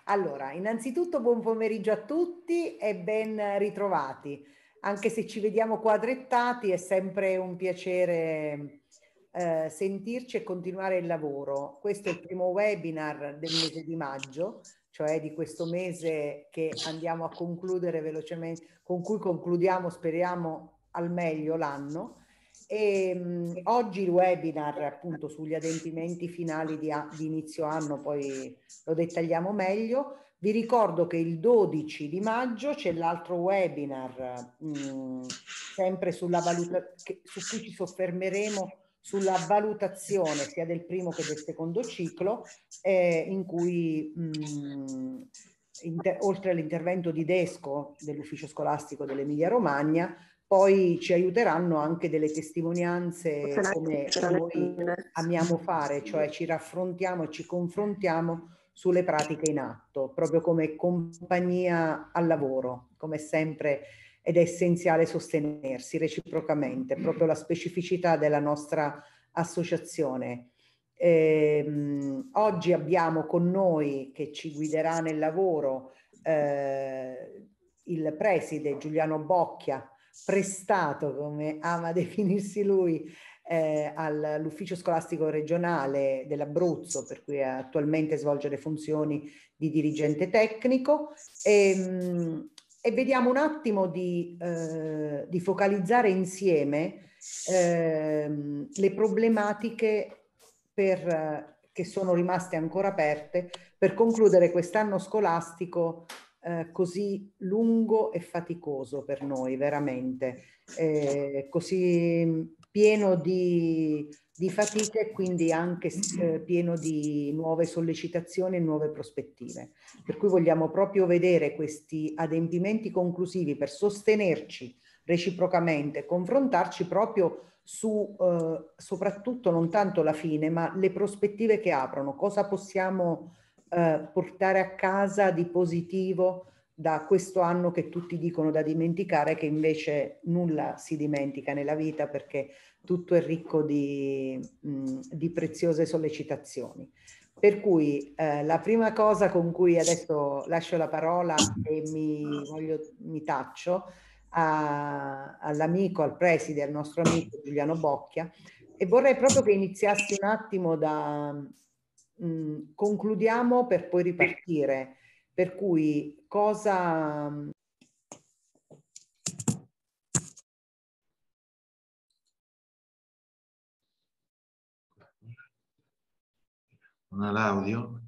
Allora, innanzitutto buon pomeriggio a tutti e ben ritrovati. Anche se ci vediamo quadrettati, è sempre un piacere sentirci e continuare il lavoro. Questo è il primo webinar del mese di maggio, cioè di questo mese che andiamo a concludere velocemente, con cui concludiamo, speriamo, al meglio l'anno. E oggi il webinar appunto sugli adempimenti finali di inizio anno, poi lo dettagliamo meglio. Vi ricordo che il 12 di maggio c'è l'altro webinar, sempre sulla su cui ci soffermeremo sulla valutazione sia del primo che del secondo ciclo, in cui oltre all'intervento di Desco dell'ufficio scolastico dell'Emilia Romagna, poi ci aiuteranno anche delle testimonianze come noi amiamo fare, cioè ci raffrontiamo e ci confrontiamo sulle pratiche in atto, proprio come compagnia al lavoro, come sempre, ed è essenziale sostenersi reciprocamente, proprio la specificità della nostra associazione. Oggi abbiamo con noi, che ci guiderà nel lavoro, il preside Giuliano Bocchia, prestato, come ama definirsi lui, all'ufficio scolastico regionale dell'Abruzzo, per cui attualmente svolge le funzioni di dirigente tecnico, e vediamo un attimo di focalizzare insieme le problematiche che sono rimaste ancora aperte per concludere quest'anno scolastico così lungo e faticoso per noi, veramente, così pieno di fatiche e quindi anche pieno di nuove sollecitazioni e nuove prospettive. Per cui vogliamo proprio vedere questi adempimenti conclusivi per sostenerci reciprocamente, confrontarci proprio su soprattutto non tanto la fine, ma le prospettive che aprono, cosa possiamo portare a casa di positivo da questo anno che tutti dicono da dimenticare, che invece nulla si dimentica nella vita perché tutto è ricco di preziose sollecitazioni. Per cui la prima cosa con cui adesso lascio la parola e mi taccio all'amico, al preside, al nostro amico Giuliano Bocchia, e vorrei proprio che iniziassi un attimo da concludiamo per poi ripartire. Per cui cosa... Non ha l'audio?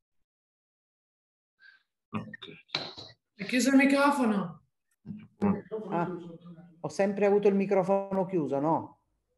Ok. È chiuso il microfono? Ah, ho sempre avuto il microfono chiuso, no?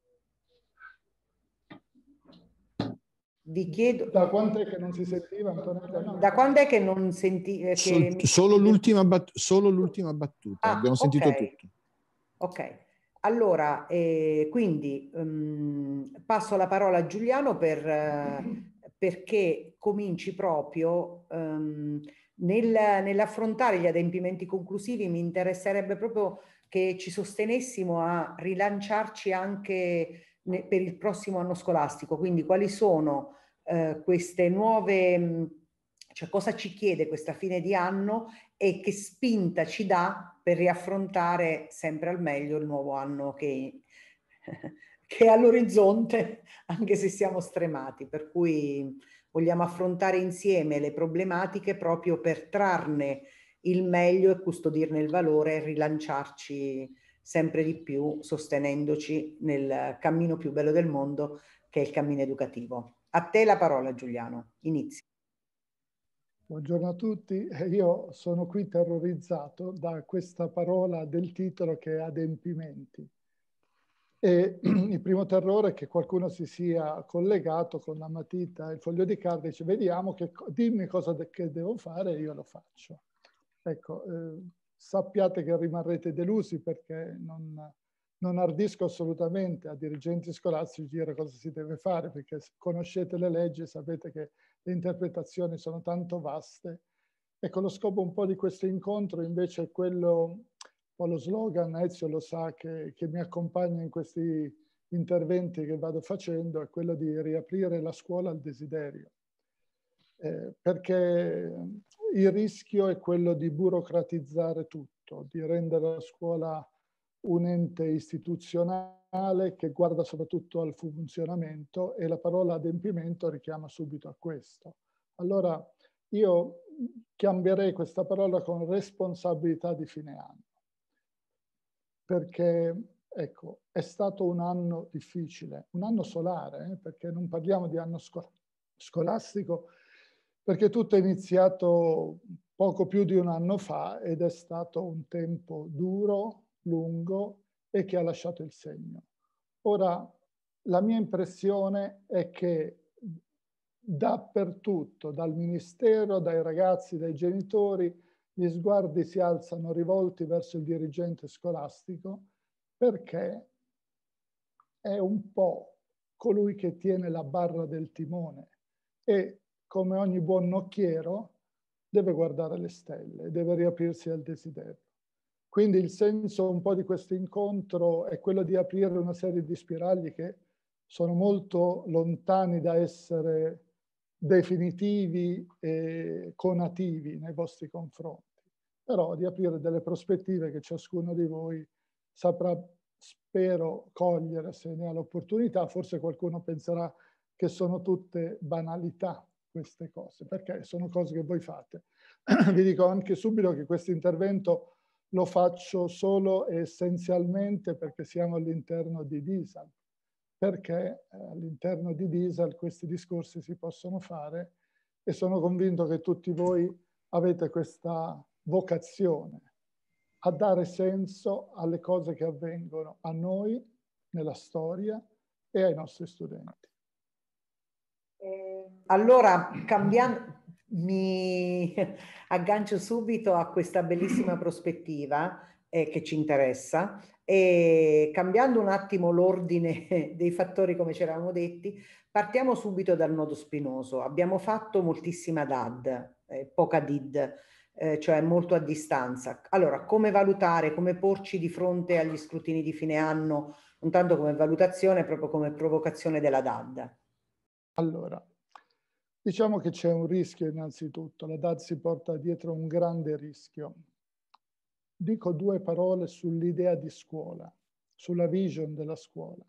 Vi chiedo... Da quando è che non si sentiva, Antonella? No. Da quando è che non senti... Solo l'ultima battuta, abbiamo sentito tutto. Ok, allora, quindi passo la parola a Giuliano perché cominci proprio nell'affrontare gli adempimenti conclusivi. Mi interesserebbe proprio che ci sostenessimo a rilanciarci anche per il prossimo anno scolastico, quindi quali sono queste nuove, cioè cosa ci chiede questa fine di anno e che spinta ci dà per riaffrontare sempre al meglio il nuovo anno che è all'orizzonte, anche se siamo stremati, per cui vogliamo affrontare insieme le problematiche proprio per trarne il meglio e custodirne il valore e rilanciarci sempre di più, sostenendoci nel cammino più bello del mondo, che è il cammino educativo. A te la parola, Giuliano, inizi. Buongiorno a tutti, io sono qui terrorizzato da questa parola del titolo che è adempimenti. E il primo terrore è che qualcuno si sia collegato con la matita e il foglio di carta e dice vediamo, dimmi cosa che devo fare e io lo faccio. Ecco, sappiate che rimarrete delusi perché non ardisco assolutamente a dirigenti scolastici dire cosa si deve fare, perché conoscete le leggi e sapete che le interpretazioni sono tanto vaste. Ecco, lo scopo un po' di questo incontro invece è quello, un po' lo slogan, Ezio lo sa, che mi accompagna in questi interventi che vado facendo, è quello di riaprire la scuola al desiderio. perché il rischio è quello di burocratizzare tutto, di rendere la scuola un ente istituzionale che guarda soprattutto al funzionamento, e la parola adempimento richiama subito a questo. Allora io cambierei questa parola con responsabilità di fine anno, perché ecco, è stato un anno difficile, un anno solare, perché non parliamo di anno scolastico, perché tutto è iniziato poco più di un anno fa ed è stato un tempo duro, lungo e che ha lasciato il segno. Ora, la mia impressione è che dappertutto, dal ministero, dai ragazzi, dai genitori, gli sguardi si alzano rivolti verso il dirigente scolastico, perché è un po' colui che tiene la barra del timone e, come ogni buon nocchiero, deve guardare le stelle, deve riaprirsi al desiderio. Quindi il senso un po' di questo incontro è quello di aprire una serie di spiragli che sono molto lontani da essere definitivi e conativi nei vostri confronti, però di aprire delle prospettive che ciascuno di voi saprà, spero, cogliere se ne ha l'opportunità. Forse qualcuno penserà che sono tutte banalità queste cose, perché sono cose che voi fate. Vi dico anche subito che questo intervento lo faccio solo e essenzialmente perché siamo all'interno di Diesel, perché all'interno di Diesel questi discorsi si possono fare e sono convinto che tutti voi avete questa vocazione a dare senso alle cose che avvengono a noi nella storia e ai nostri studenti. Allora, mi aggancio subito a questa bellissima prospettiva che ci interessa, e cambiando un attimo l'ordine dei fattori come ci eravamo detti, partiamo subito dal nodo spinoso. Abbiamo fatto moltissima DAD, poca DID, cioè molto a distanza. Allora, come valutare, come porci di fronte agli scrutini di fine anno, non tanto come valutazione, proprio come provocazione della DAD? Allora, diciamo che c'è un rischio innanzitutto. La DAD si porta dietro un grande rischio. Dico due parole sull'idea di scuola, sulla vision della scuola.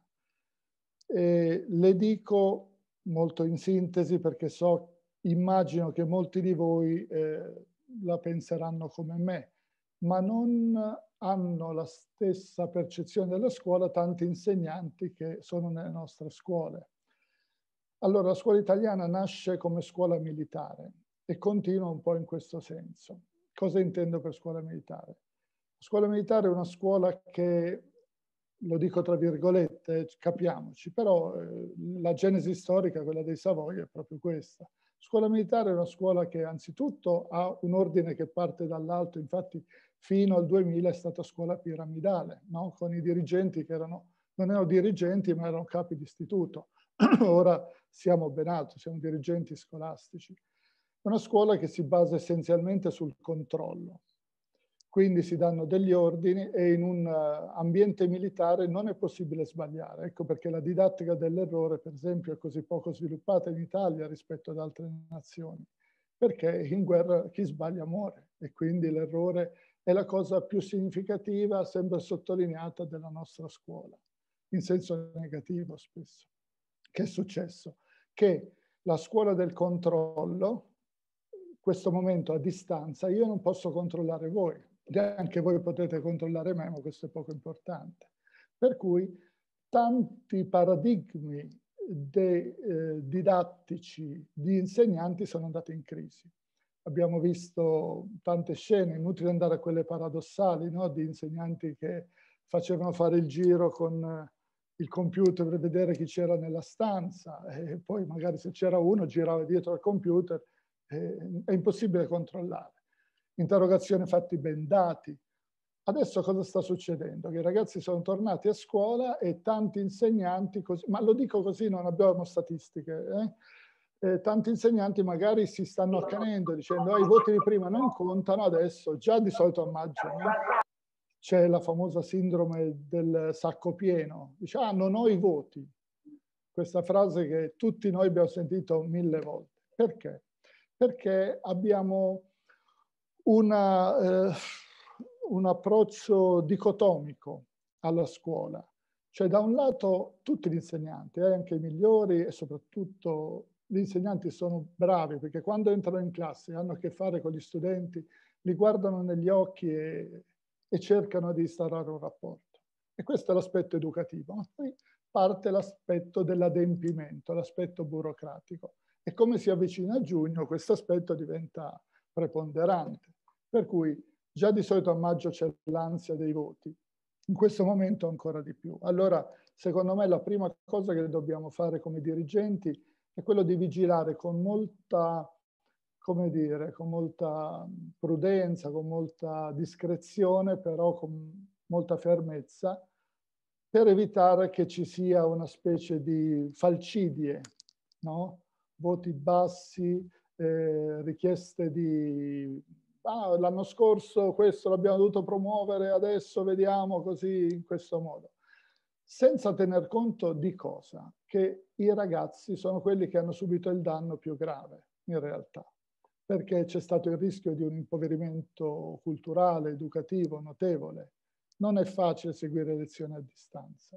E le dico molto in sintesi perché immagino che molti di voi la penseranno come me, ma non hanno la stessa percezione della scuola tanti insegnanti che sono nelle nostre scuole. Allora, la scuola italiana nasce come scuola militare e continua un po' in questo senso. Cosa intendo per scuola militare? La scuola militare è una scuola che, lo dico tra virgolette, capiamoci, però la genesi storica, quella dei Savoia, è proprio questa. Scuola militare è una scuola che anzitutto ha un ordine che parte dall'alto, infatti fino al 2000 è stata scuola piramidale, no? Con i dirigenti che non erano dirigenti ma erano capi di istituto. Ora siamo ben altro, siamo dirigenti scolastici. È una scuola che si basa essenzialmente sul controllo. Quindi si danno degli ordini e in un ambiente militare non è possibile sbagliare. Ecco perché la didattica dell'errore, per esempio, è così poco sviluppata in Italia rispetto ad altre nazioni. Perché in guerra chi sbaglia muore e quindi l'errore è la cosa più significativa, sempre sottolineata, della nostra scuola, in senso negativo spesso. Che è successo? Che la scuola del controllo, in questo momento a distanza, io non posso controllare voi, neanche voi potete controllare me, ma questo è poco importante. Per cui tanti paradigmi didattici di insegnanti sono andati in crisi. Abbiamo visto tante scene, inutile andare a quelle paradossali, no? Di insegnanti che facevano fare il giro con il computer per vedere chi c'era nella stanza e poi magari se c'era uno girava dietro al computer, è impossibile controllare. Interrogazione fatti bendati. Adesso cosa sta succedendo? Che i ragazzi sono tornati a scuola e tanti insegnanti, così, ma lo dico così, non abbiamo statistiche, tanti insegnanti magari si stanno accanendo dicendo i voti di prima non contano, adesso già di solito a maggio, no? C'è la famosa sindrome del sacco pieno, dice non ho i voti. Questa frase che tutti noi abbiamo sentito 1000 volte. Perché? perché abbiamo un approccio dicotomico alla scuola. Cioè da un lato tutti gli insegnanti, anche i migliori e soprattutto gli insegnanti sono bravi perché quando entrano in classe e hanno a che fare con gli studenti, li guardano negli occhi e cercano di instaurare un rapporto. E questo è l'aspetto educativo. Ma poi parte l'aspetto dell'adempimento, l'aspetto burocratico. E come si avvicina a giugno, questo aspetto diventa preponderante. Per cui già di solito a maggio c'è l'ansia dei voti. In questo momento ancora di più. Allora, secondo me, la prima cosa che dobbiamo fare come dirigenti è quello di vigilare con molta, come dire, con molta prudenza, con molta discrezione, però con molta fermezza, per evitare che ci sia una specie di falcidie, no? Voti bassi, richieste di... Ah, l'anno scorso questo l'abbiamo dovuto promuovere, adesso vediamo così, in questo modo. Senza tener conto di cosa? Che i ragazzi sono quelli che hanno subito il danno più grave, in realtà, perché c'è stato il rischio di un impoverimento culturale, educativo, notevole. Non è facile seguire lezioni a distanza.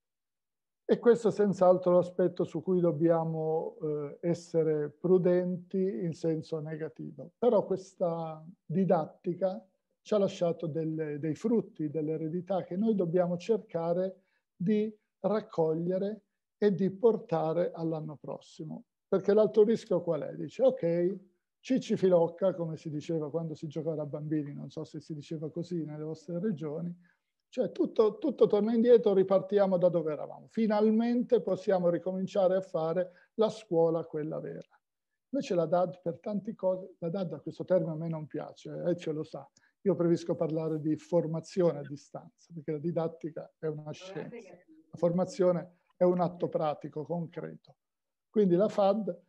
E questo è senz'altro l'aspetto su cui dobbiamo essere prudenti in senso negativo. Però questa didattica ci ha lasciato dei frutti, delle eredità che noi dobbiamo cercare di raccogliere e di portare all'anno prossimo. Perché l'altro rischio qual è? Dice, ok, Cicci Filocca, come si diceva quando si giocava da bambini, non so se si diceva così nelle vostre regioni, cioè tutto torna indietro, ripartiamo da dove eravamo. Finalmente possiamo ricominciare a fare la scuola, quella vera. Invece la DAD per tante cose, la DAD a questo termine a me non piace, ce lo sa. Io preferisco parlare di formazione a distanza, perché la didattica è una scienza. La formazione è un atto pratico, concreto. Quindi la FAD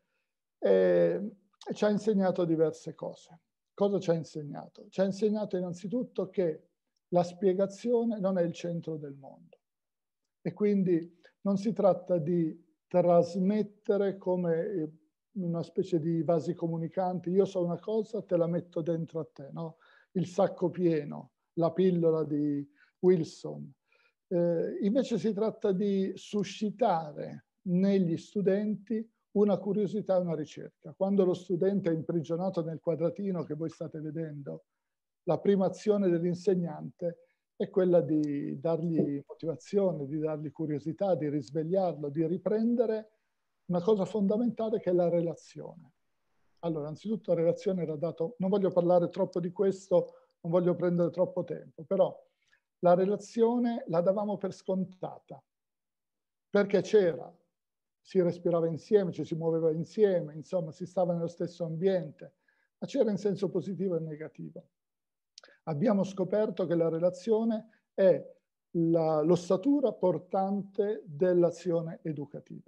ci ha insegnato diverse cose. Cosa ci ha insegnato? Ci ha insegnato innanzitutto che la spiegazione non è il centro del mondo e quindi non si tratta di trasmettere come una specie di vasi comunicanti, io so una cosa, te la metto dentro a te, no? Il sacco pieno, la pillola di Wilson. Invece si tratta di suscitare negli studenti una curiosità e una ricerca. Quando lo studente è imprigionato nel quadratino che voi state vedendo, la prima azione dell'insegnante è quella di dargli motivazione, di dargli curiosità, di risvegliarlo, di riprendere una cosa fondamentale che è la relazione. Allora, anzitutto la relazione era dato, non voglio parlare troppo di questo, non voglio prendere troppo tempo, però la relazione la davamo per scontata, perché c'era, si respirava insieme, ci si muoveva insieme, insomma si stava nello stesso ambiente, ma c'era in senso positivo e negativo. Abbiamo scoperto che la relazione è l'ossatura portante dell'azione educativa.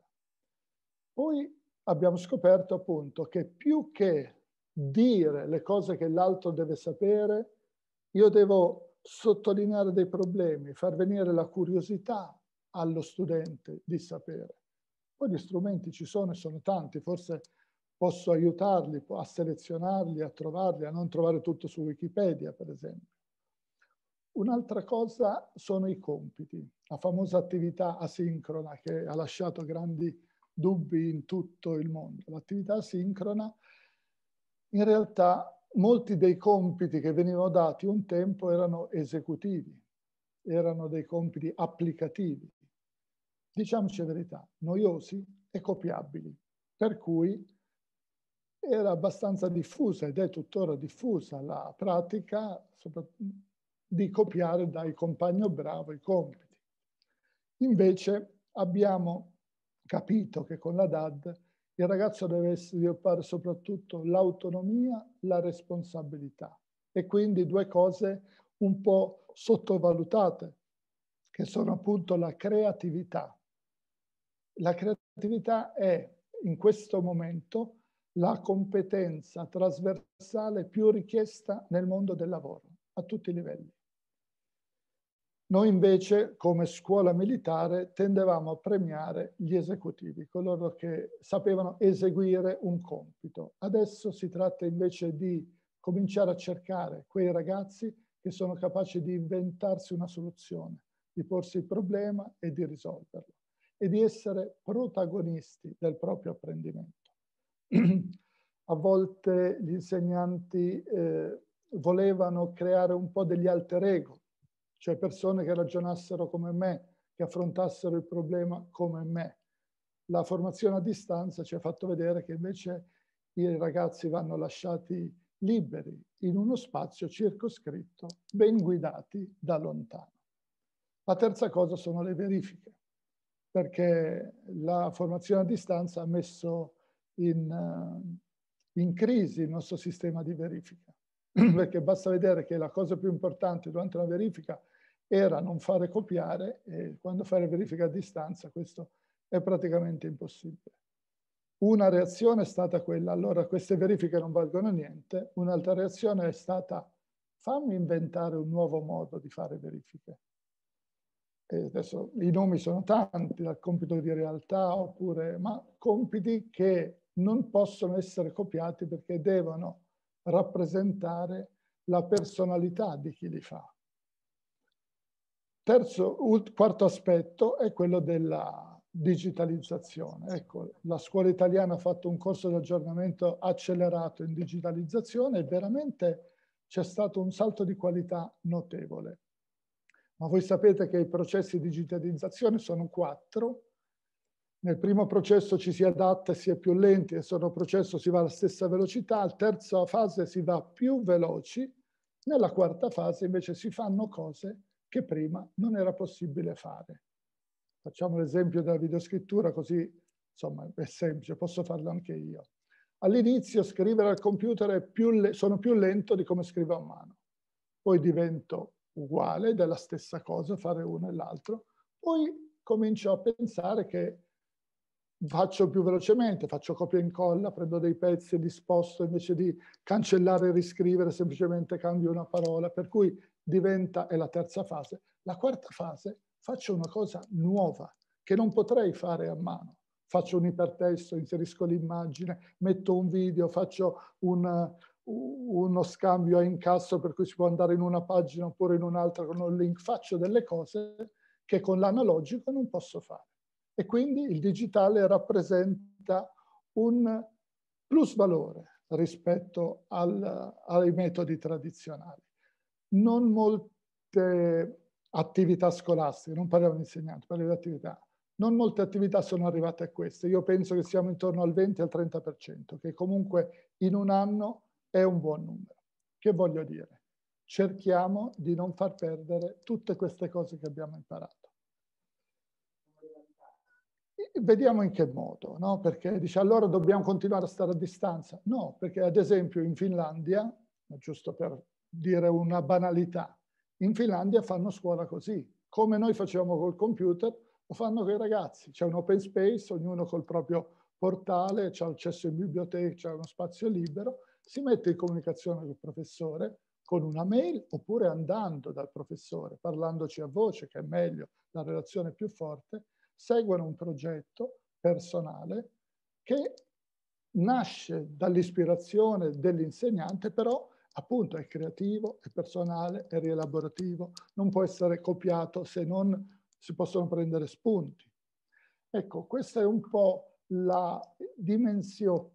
Poi abbiamo scoperto appunto che più che dire le cose che l'altro deve sapere, io devo sottolineare dei problemi, far venire la curiosità allo studente di sapere. Poi gli strumenti ci sono e sono tanti, forse posso aiutarli a selezionarli, a trovarli, a non trovare tutto su Wikipedia, per esempio. Un'altra cosa sono i compiti, la famosa attività asincrona che ha lasciato grandi dubbi in tutto il mondo. L'attività asincrona, in realtà, molti dei compiti che venivano dati un tempo erano esecutivi, erano dei compiti applicativi. Diciamoci la verità, noiosi e copiabili, per cui era abbastanza diffusa ed è tuttora diffusa la pratica di copiare dai compagno bravo i compiti. Invece abbiamo capito che con la DAD il ragazzo deve sviluppare soprattutto l'autonomia, la responsabilità e quindi due cose un po' sottovalutate, che sono appunto la creatività. La creatività è in questo momento la competenza trasversale più richiesta nel mondo del lavoro, a tutti i livelli. Noi invece, come scuola militare, tendevamo a premiare gli esecutivi, coloro che sapevano eseguire un compito. Adesso si tratta invece di cominciare a cercare quei ragazzi che sono capaci di inventarsi una soluzione, di porsi il problema e di risolverlo, e di essere protagonisti del proprio apprendimento. A volte gli insegnanti volevano creare un po' degli alter ego, cioè persone che ragionassero come me, che affrontassero il problema come me. La formazione a distanza ci ha fatto vedere che invece i ragazzi vanno lasciati liberi in uno spazio circoscritto, ben guidati da lontano. La terza cosa sono le verifiche, perché la formazione a distanza ha messo in crisi il nostro sistema di verifica, perché basta vedere che la cosa più importante durante la verifica era non fare copiare, e quando fai la verifica a distanza questo è praticamente impossibile. Una reazione è stata quella: allora queste verifiche non valgono niente. Un'altra reazione è stata: fammi inventare un nuovo modo di fare verifiche. E adesso i nomi sono tanti, dal compito di realtà, oppure, ma compiti che non possono essere copiati perché devono rappresentare la personalità di chi li fa. Quarto aspetto è quello della digitalizzazione. Ecco, la scuola italiana ha fatto un corso di aggiornamento accelerato in digitalizzazione e veramente c'è stato un salto di qualità notevole. Ma voi sapete che i processi di digitalizzazione sono 4. Nel primo processo ci si adatta e si è più lenti, nel secondo processo si va alla stessa velocità, alla terza fase si va più veloci, nella quarta fase invece si fanno cose che prima non era possibile fare. Facciamo l'esempio della videoscrittura, così insomma è semplice, posso farlo anche io. All'inizio scrivere al computer sono più lento di come scrivo a mano. Poi divento uguale, della stessa cosa, fare uno e l'altro. Poi comincio a pensare che faccio più velocemente, faccio copia e incolla, prendo dei pezzi e li sposto, invece di cancellare e riscrivere, semplicemente cambio una parola, per cui diventa, è la terza fase. La quarta fase, faccio una cosa nuova, che non potrei fare a mano. Faccio un ipertesto, inserisco l'immagine, metto un video, faccio uno scambio a incasso per cui si può andare in una pagina oppure in un'altra con un link. Faccio delle cose che con l'analogico non posso fare. E quindi il digitale rappresenta un plusvalore rispetto ai metodi tradizionali. Non molte attività scolastiche, non parliamo di insegnanti, parliamo di attività, non molte attività sono arrivate a queste. Io penso che siamo intorno al 20 al 30%, che comunque in un anno è un buon numero. Che voglio dire? Cerchiamo di non far perdere tutte queste cose che abbiamo imparato. Vediamo in che modo, no? Perché dice allora dobbiamo continuare a stare a distanza. No, perché ad esempio in Finlandia, giusto per dire una banalità, in Finlandia fanno scuola così, come noi facevamo col computer, lo fanno con i ragazzi. C'è un open space, ognuno col proprio portale, c'è accesso in biblioteca, c'è uno spazio libero, si mette in comunicazione con il professore con una mail oppure andando dal professore, parlandoci a voce, che è meglio, la relazione è più forte, seguono un progetto personale che nasce dall'ispirazione dell'insegnante, però appunto è creativo, è personale, è rielaborativo, non può essere copiato se non si possono prendere spunti. Ecco, questa è un po' la dimensione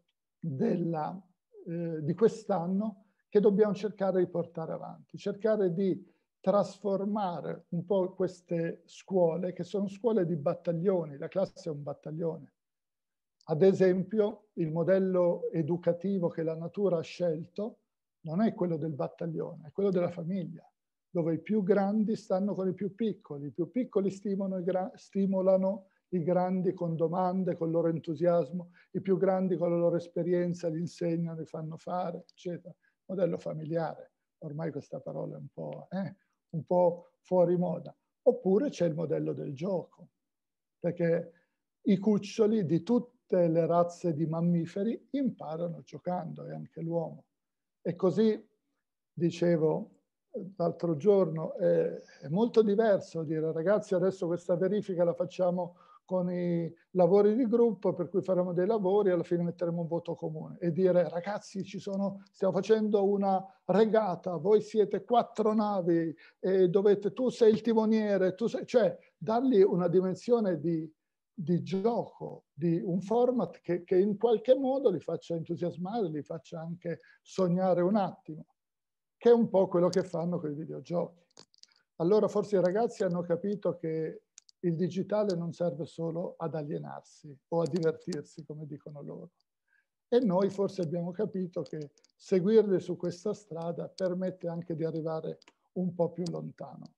di quest'anno che dobbiamo cercare di portare avanti, cercare di trasformare un po' queste scuole, che sono scuole di battaglioni, la classe è un battaglione. Ad esempio, il modello educativo che la natura ha scelto non è quello del battaglione, è quello della famiglia, dove i più grandi stanno con i più piccoli stimolano i grandi con domande, con il loro entusiasmo, i più grandi con la loro esperienza li insegnano, li fanno fare, eccetera. Modello familiare, ormai questa parola è un po' fuori moda. Oppure c'è il modello del gioco, perché i cuccioli di tutte le razze di mammiferi imparano giocando, e anche l'uomo. E così, dicevo, l'altro giorno, è molto diverso dire ragazzi adesso questa verifica la facciamo con i lavori di gruppo, per cui faremo dei lavori e alla fine metteremo un voto comune, e dire ragazzi stiamo facendo una regata, voi siete 4 navi e tu sei il timoniere, cioè dargli una dimensione di gioco, di un format che in qualche modo li faccia entusiasmare, li faccia anche sognare un attimo, che è un po' quello che fanno con i videogiochi. Allora forse i ragazzi hanno capito che il digitale non serve solo ad alienarsi o a divertirsi, come dicono loro. E noi forse abbiamo capito che seguirli su questa strada permette anche di arrivare un po' più lontano.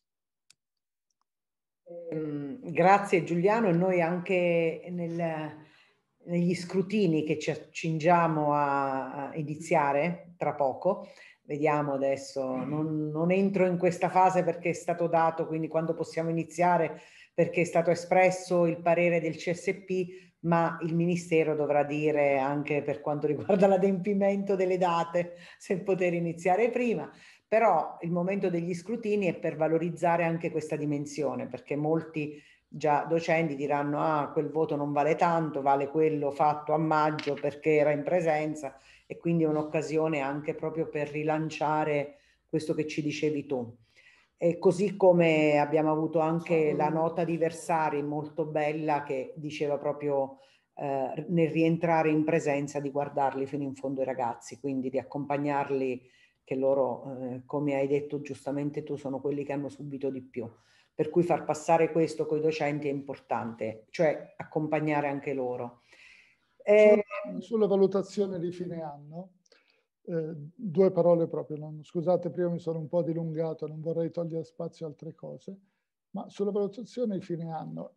Grazie Giuliano, e noi anche negli scrutini che ci accingiamo a iniziare tra poco, vediamo adesso, non entro in questa fase perché è stato dato, quindi quando possiamo iniziare, perché è stato espresso il parere del CSP, ma il Ministero dovrà dire anche per quanto riguarda l'adempimento delle date se poter iniziare prima. Però il momento degli scrutini è per valorizzare anche questa dimensione, perché molti già docenti diranno ah, quel voto non vale tanto, vale quello fatto a maggio perché era in presenza, e quindi è un'occasione anche proprio per rilanciare questo che ci dicevi tu. E così come abbiamo avuto anche la nota di Versari molto bella che diceva proprio nel rientrare in presenza di guardarli fino in fondo i ragazzi, quindi di accompagnarli, che loro, come hai detto giustamente tu, sono quelli che hanno subito di più. Per cui far passare questo coi docenti è importante, cioè accompagnare anche loro. Sulla valutazione di fine anno, 2 parole proprio, scusate, prima mi sono un po' dilungato, non vorrei togliere spazio a altre cose, ma sulla valutazione di fine anno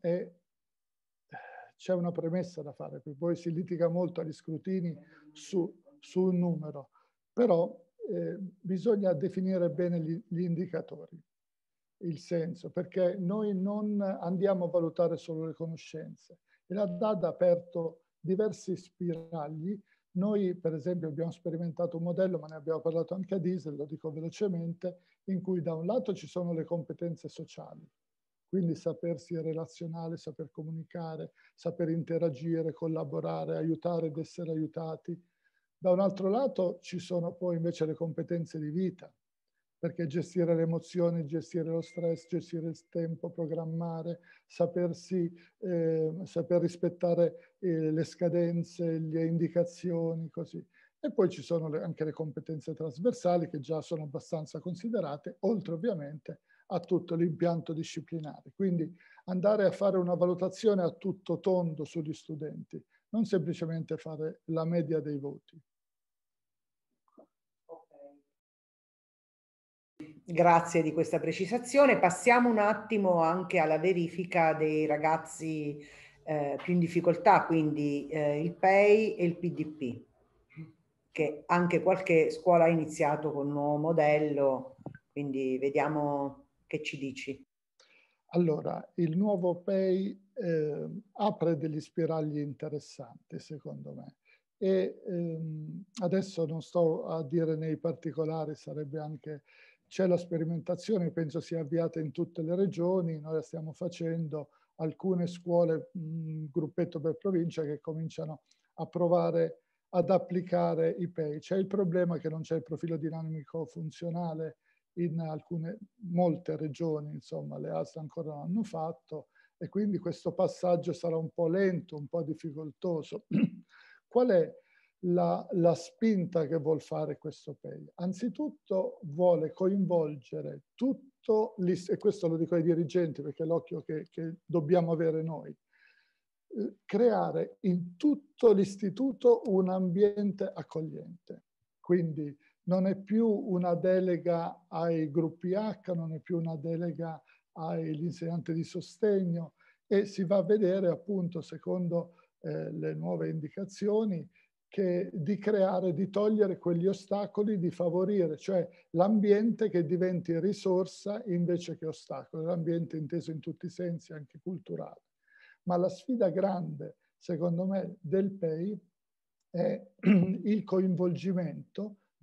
c'è una premessa da fare, perché poi si litiga molto agli scrutini su un numero, però bisogna definire bene gli indicatori, il senso, perché noi non andiamo a valutare solo le conoscenze. E la DAD ha aperto diversi spiragli. Noi, per esempio, abbiamo sperimentato un modello, ma ne abbiamo parlato anche a Diesel, lo dico velocemente, in cui da un lato ci sono le competenze sociali, quindi sapersi relazionare, saper comunicare, saper interagire, collaborare, aiutare ed essere aiutati. Da un altro lato ci sono poi invece le competenze di vita, perché gestire le emozioni, gestire lo stress, gestire il tempo, programmare, saper rispettare le scadenze, le indicazioni, così. E poi ci sono anche le competenze trasversali che già sono abbastanza considerate, oltre ovviamente a tutto l'impianto disciplinare. Quindi andare a fare una valutazione a tutto tondo sugli studenti, non semplicemente fare la media dei voti. Grazie di questa precisazione. Passiamo un attimo anche alla verifica dei ragazzi più in difficoltà, quindi il PEI e il PDP, che anche qualche scuola ha iniziato con un nuovo modello, quindi vediamo che ci dici. Allora, il nuovo PEI apre degli spiragli interessanti, secondo me. E adesso non sto a dire nei particolari, sarebbe anche... C'è la sperimentazione, penso sia avviata in tutte le regioni, noi la stiamo facendo, alcune scuole, un gruppetto per provincia, che cominciano a provare ad applicare i PEI. C'è il problema che non c'è il profilo dinamico funzionale in molte regioni, insomma, le ASL ancora non hanno fatto, e quindi questo passaggio sarà un po' lento, un po' difficoltoso. Qual è la spinta che vuol fare questo PEI? Anzitutto vuole coinvolgere tutto, e questo lo dico ai dirigenti perché è l'occhio che dobbiamo avere noi, creare in tutto l'istituto un ambiente accogliente. Quindi non è più una delega ai gruppi H, non è più una delega all'insegnante di sostegno, e si va a vedere appunto, secondo le nuove indicazioni, di togliere quegli ostacoli, di favorire, cioè l'ambiente che diventi risorsa invece che ostacolo, l'ambiente inteso in tutti i sensi, anche culturale. Ma la sfida grande, secondo me, del PEI è il coinvolgimento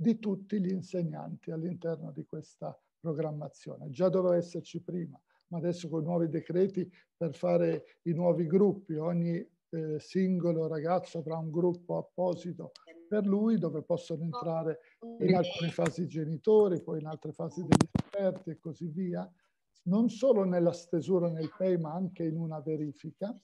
di tutti gli insegnanti all'interno di questa programmazione. Già doveva esserci prima, ma adesso con i nuovi decreti per fare i nuovi gruppi, ogni singolo ragazzo avrà un gruppo apposito per lui dove possono entrare in alcune fasi i genitori, poi in altre fasi degli esperti e così via, non solo nella stesura nel PEI ma anche in una verifica.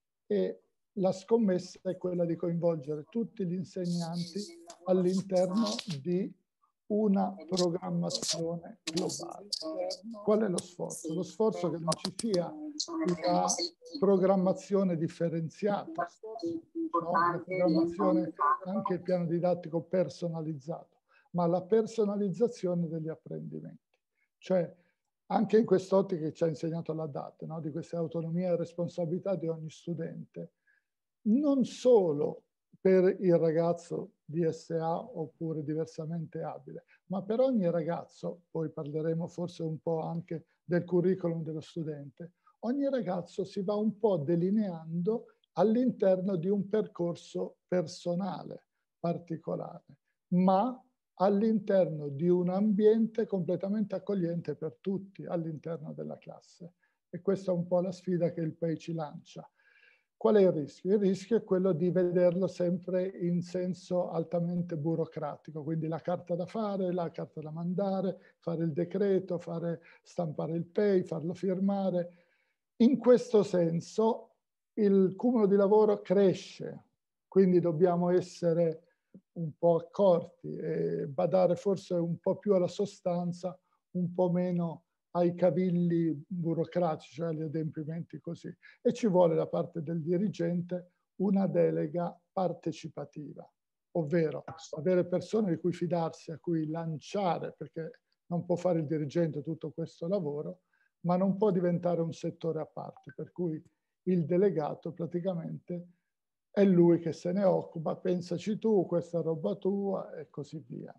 E la scommessa è quella di coinvolgere tutti gli insegnanti all'interno di una programmazione globale. Qual è lo sforzo? Lo sforzo che non ci sia una programmazione differenziata, no? Una programmazione, anche il piano didattico personalizzato, ma la personalizzazione degli apprendimenti. Cioè, anche in quest'ottica che ci ha insegnato la DAT, no? Di questa autonomia e responsabilità di ogni studente, non solo per il ragazzo DSA oppure diversamente abile, ma per ogni ragazzo, poi parleremo forse un po' anche del curriculum dello studente, ogni ragazzo si va un po' delineando all'interno di un percorso personale particolare, ma all'interno di un ambiente completamente accogliente per tutti all'interno della classe. E questa è un po' la sfida che il PEI ci lancia. Qual è il rischio? Il rischio è quello di vederlo sempre in senso altamente burocratico, quindi la carta da fare, la carta da mandare, fare il decreto, stampare il PEI, farlo firmare. In questo senso il cumulo di lavoro cresce, quindi dobbiamo essere un po' accorti e badare forse un po' più alla sostanza, un po' meno ai cavilli burocratici, cioè agli adempimenti così. E ci vuole da parte del dirigente una delega partecipativa, ovvero avere persone di cui fidarsi, a cui lanciare, perché non può fare il dirigente tutto questo lavoro, ma non può diventare un settore a parte, per cui il delegato praticamente è lui che se ne occupa, pensaci tu, questa è roba tua e così via.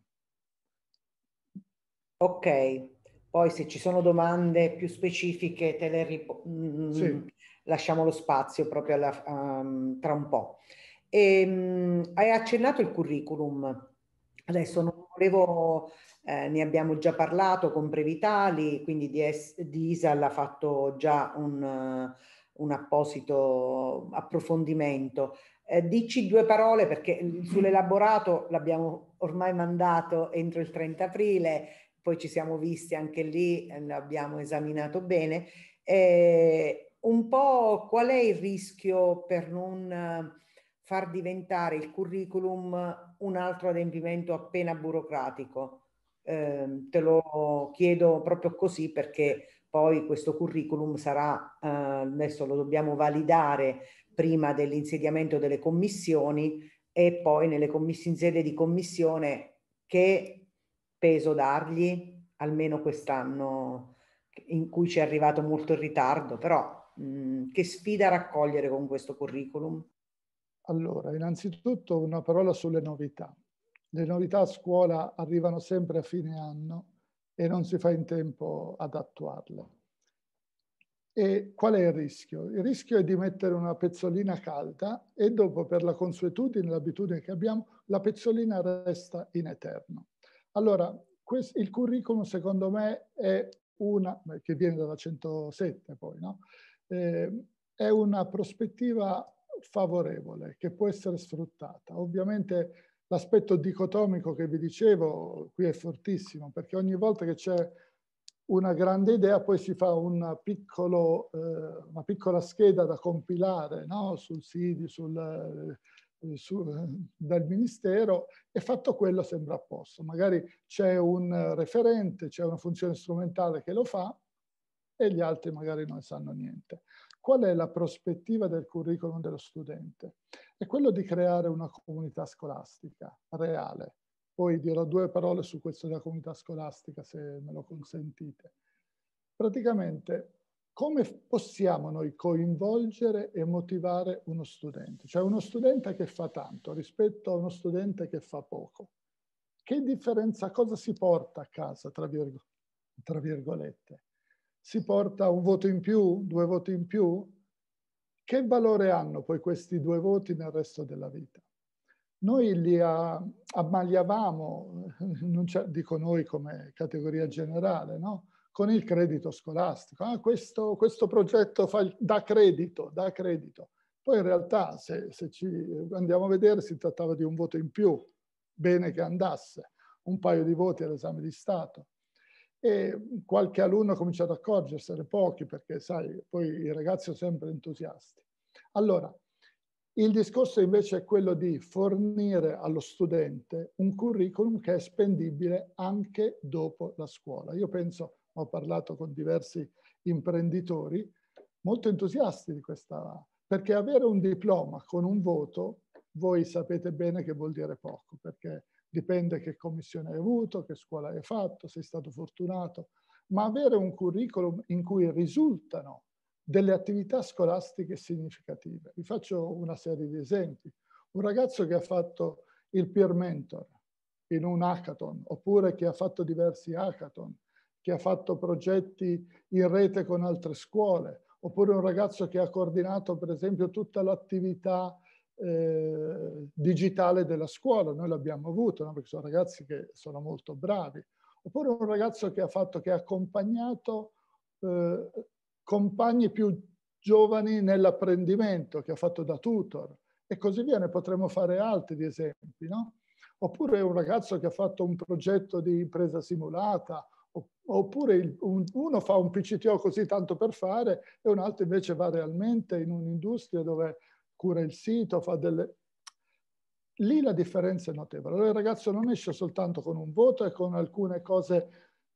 Ok, poi se ci sono domande più specifiche te le Sì. lasciamo lo spazio proprio tra un po'. Hai accennato il curriculum, adesso non volevo, ne abbiamo già parlato con Previtali, quindi di ISAL ha fatto già un apposito approfondimento. Dici due parole perché sull'elaborato l'abbiamo ormai mandato entro il 30 aprile, poi ci siamo visti anche lì, l'abbiamo esaminato bene. Un po' qual è il rischio per non far diventare il curriculum un altro adempimento appena burocratico? Te lo chiedo proprio così perché poi questo curriculum sarà, adesso lo dobbiamo validare prima dell'insediamento delle commissioni e poi in sede di commissione che peso dargli, almeno quest'anno in cui ci è arrivato molto in ritardo, però che sfida raccogliere con questo curriculum? Allora, innanzitutto una parola sulle novità. Le novità a scuola arrivano sempre a fine anno e non si fa in tempo ad attuarle. E qual è il rischio? Il rischio è di mettere una pezzolina calda e dopo, per la consuetudine, l'abitudine che abbiamo, la pezzolina resta in eterno. Allora, il curriculum secondo me è che viene dalla 107 poi, no? È una prospettiva favorevole che può essere sfruttata. Ovviamente l'aspetto dicotomico che vi dicevo qui è fortissimo, perché ogni volta che c'è una grande idea poi si fa una piccola scheda da compilare, no? Sul SIDI, dal Ministero, e fatto quello sembra a posto. Magari c'è un referente, c'è una funzione strumentale che lo fa e gli altri magari non sanno niente. Qual è la prospettiva del curriculum dello studente? È quello di creare una comunità scolastica reale. Poi dirò due parole su questo della comunità scolastica, se me lo consentite. Praticamente, come possiamo noi coinvolgere e motivare uno studente? Cioè uno studente che fa tanto rispetto a uno studente che fa poco. Che differenza, cosa si porta a casa, tra virgolette? Si porta un voto in più, 2 voti in più? Che valore hanno poi questi 2 voti nel resto della vita? noi li ammaliavamo, dico noi come categoria generale, no? Con il credito scolastico. Ah, questo progetto dà credito, dà credito. Poi in realtà, se ci andiamo a vedere, si trattava di un voto in più, bene che andasse, un paio di voti all'esame di Stato. E qualche alunno ha cominciato ad accorgersene, pochi, perché sai, poi i ragazzi sono sempre entusiasti. Allora, il discorso invece è quello di fornire allo studente un curriculum che è spendibile anche dopo la scuola. Io penso, ho parlato con diversi imprenditori molto entusiasti di questa, perché avere un diploma con un voto, voi sapete bene che vuol dire poco, perché dipende che commissione hai avuto, che scuola hai fatto, sei stato fortunato, ma avere un curriculum in cui risultano delle attività scolastiche significative. Vi faccio una serie di esempi. Un ragazzo che ha fatto il peer mentor in un hackathon, oppure che ha fatto diversi hackathon, che ha fatto progetti in rete con altre scuole, oppure un ragazzo che ha coordinato, per esempio, tutta l'attività digitale della scuola. Noi l'abbiamo avuto, no? Perché sono ragazzi che sono molto bravi. Oppure un ragazzo che ha accompagnato compagni più giovani nell'apprendimento, che ha fatto da tutor, e così via. Ne potremmo fare altri di esempi, no? Oppure un ragazzo che ha fatto un progetto di impresa simulata, oppure uno fa un PCTO così tanto per fare e un altro invece va realmente in un'industria dove cura il sito, fa delle... Lì la differenza è notevole. Allora il ragazzo non esce soltanto con un voto e con alcune cose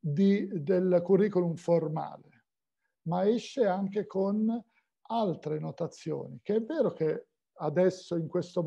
del curriculum formale, ma esce anche con altre notazioni, che è vero che adesso in questo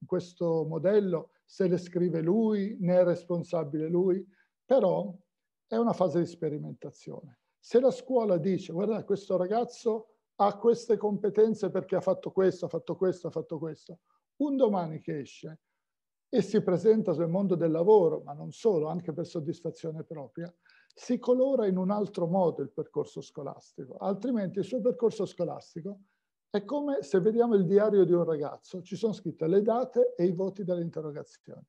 modello se le scrive lui, ne è responsabile lui, però è una fase di sperimentazione. Se la scuola dice, guarda, questo ragazzo ha queste competenze perché ha fatto questo, ha fatto questo, ha fatto questo, un domani che esce e si presenta nel mondo del lavoro, ma non solo, anche per soddisfazione propria, si colora in un altro modo il percorso scolastico. Altrimenti il suo percorso scolastico è come se vediamo il diario di un ragazzo, ci sono scritte le date e i voti delle interrogazioni.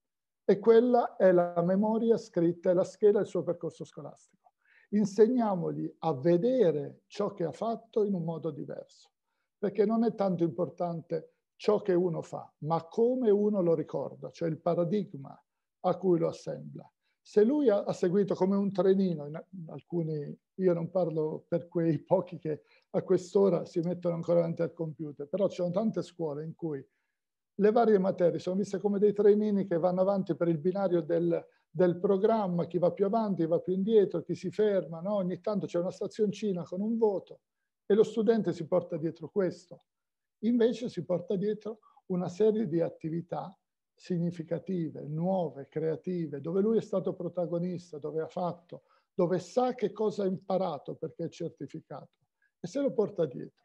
E quella è la memoria scritta, è la scheda del suo percorso scolastico. Insegniamogli a vedere ciò che ha fatto in un modo diverso, perché non è tanto importante ciò che uno fa, ma come uno lo ricorda, cioè il paradigma a cui lo assembla. Se lui ha seguito come un trenino, alcuni, io non parlo per quei pochi che a quest'ora si mettono ancora davanti al computer, però ci sono tante scuole in cui le varie materie sono viste come dei trenini che vanno avanti per il binario del programma, chi va più avanti, chi va più indietro, chi si ferma, no? Ogni tanto c'è una stazioncina con un voto e lo studente si porta dietro questo. Invece si porta dietro una serie di attività significative, nuove, creative, dove lui è stato protagonista, dove ha fatto, dove sa che cosa ha imparato perché è certificato e se lo porta dietro.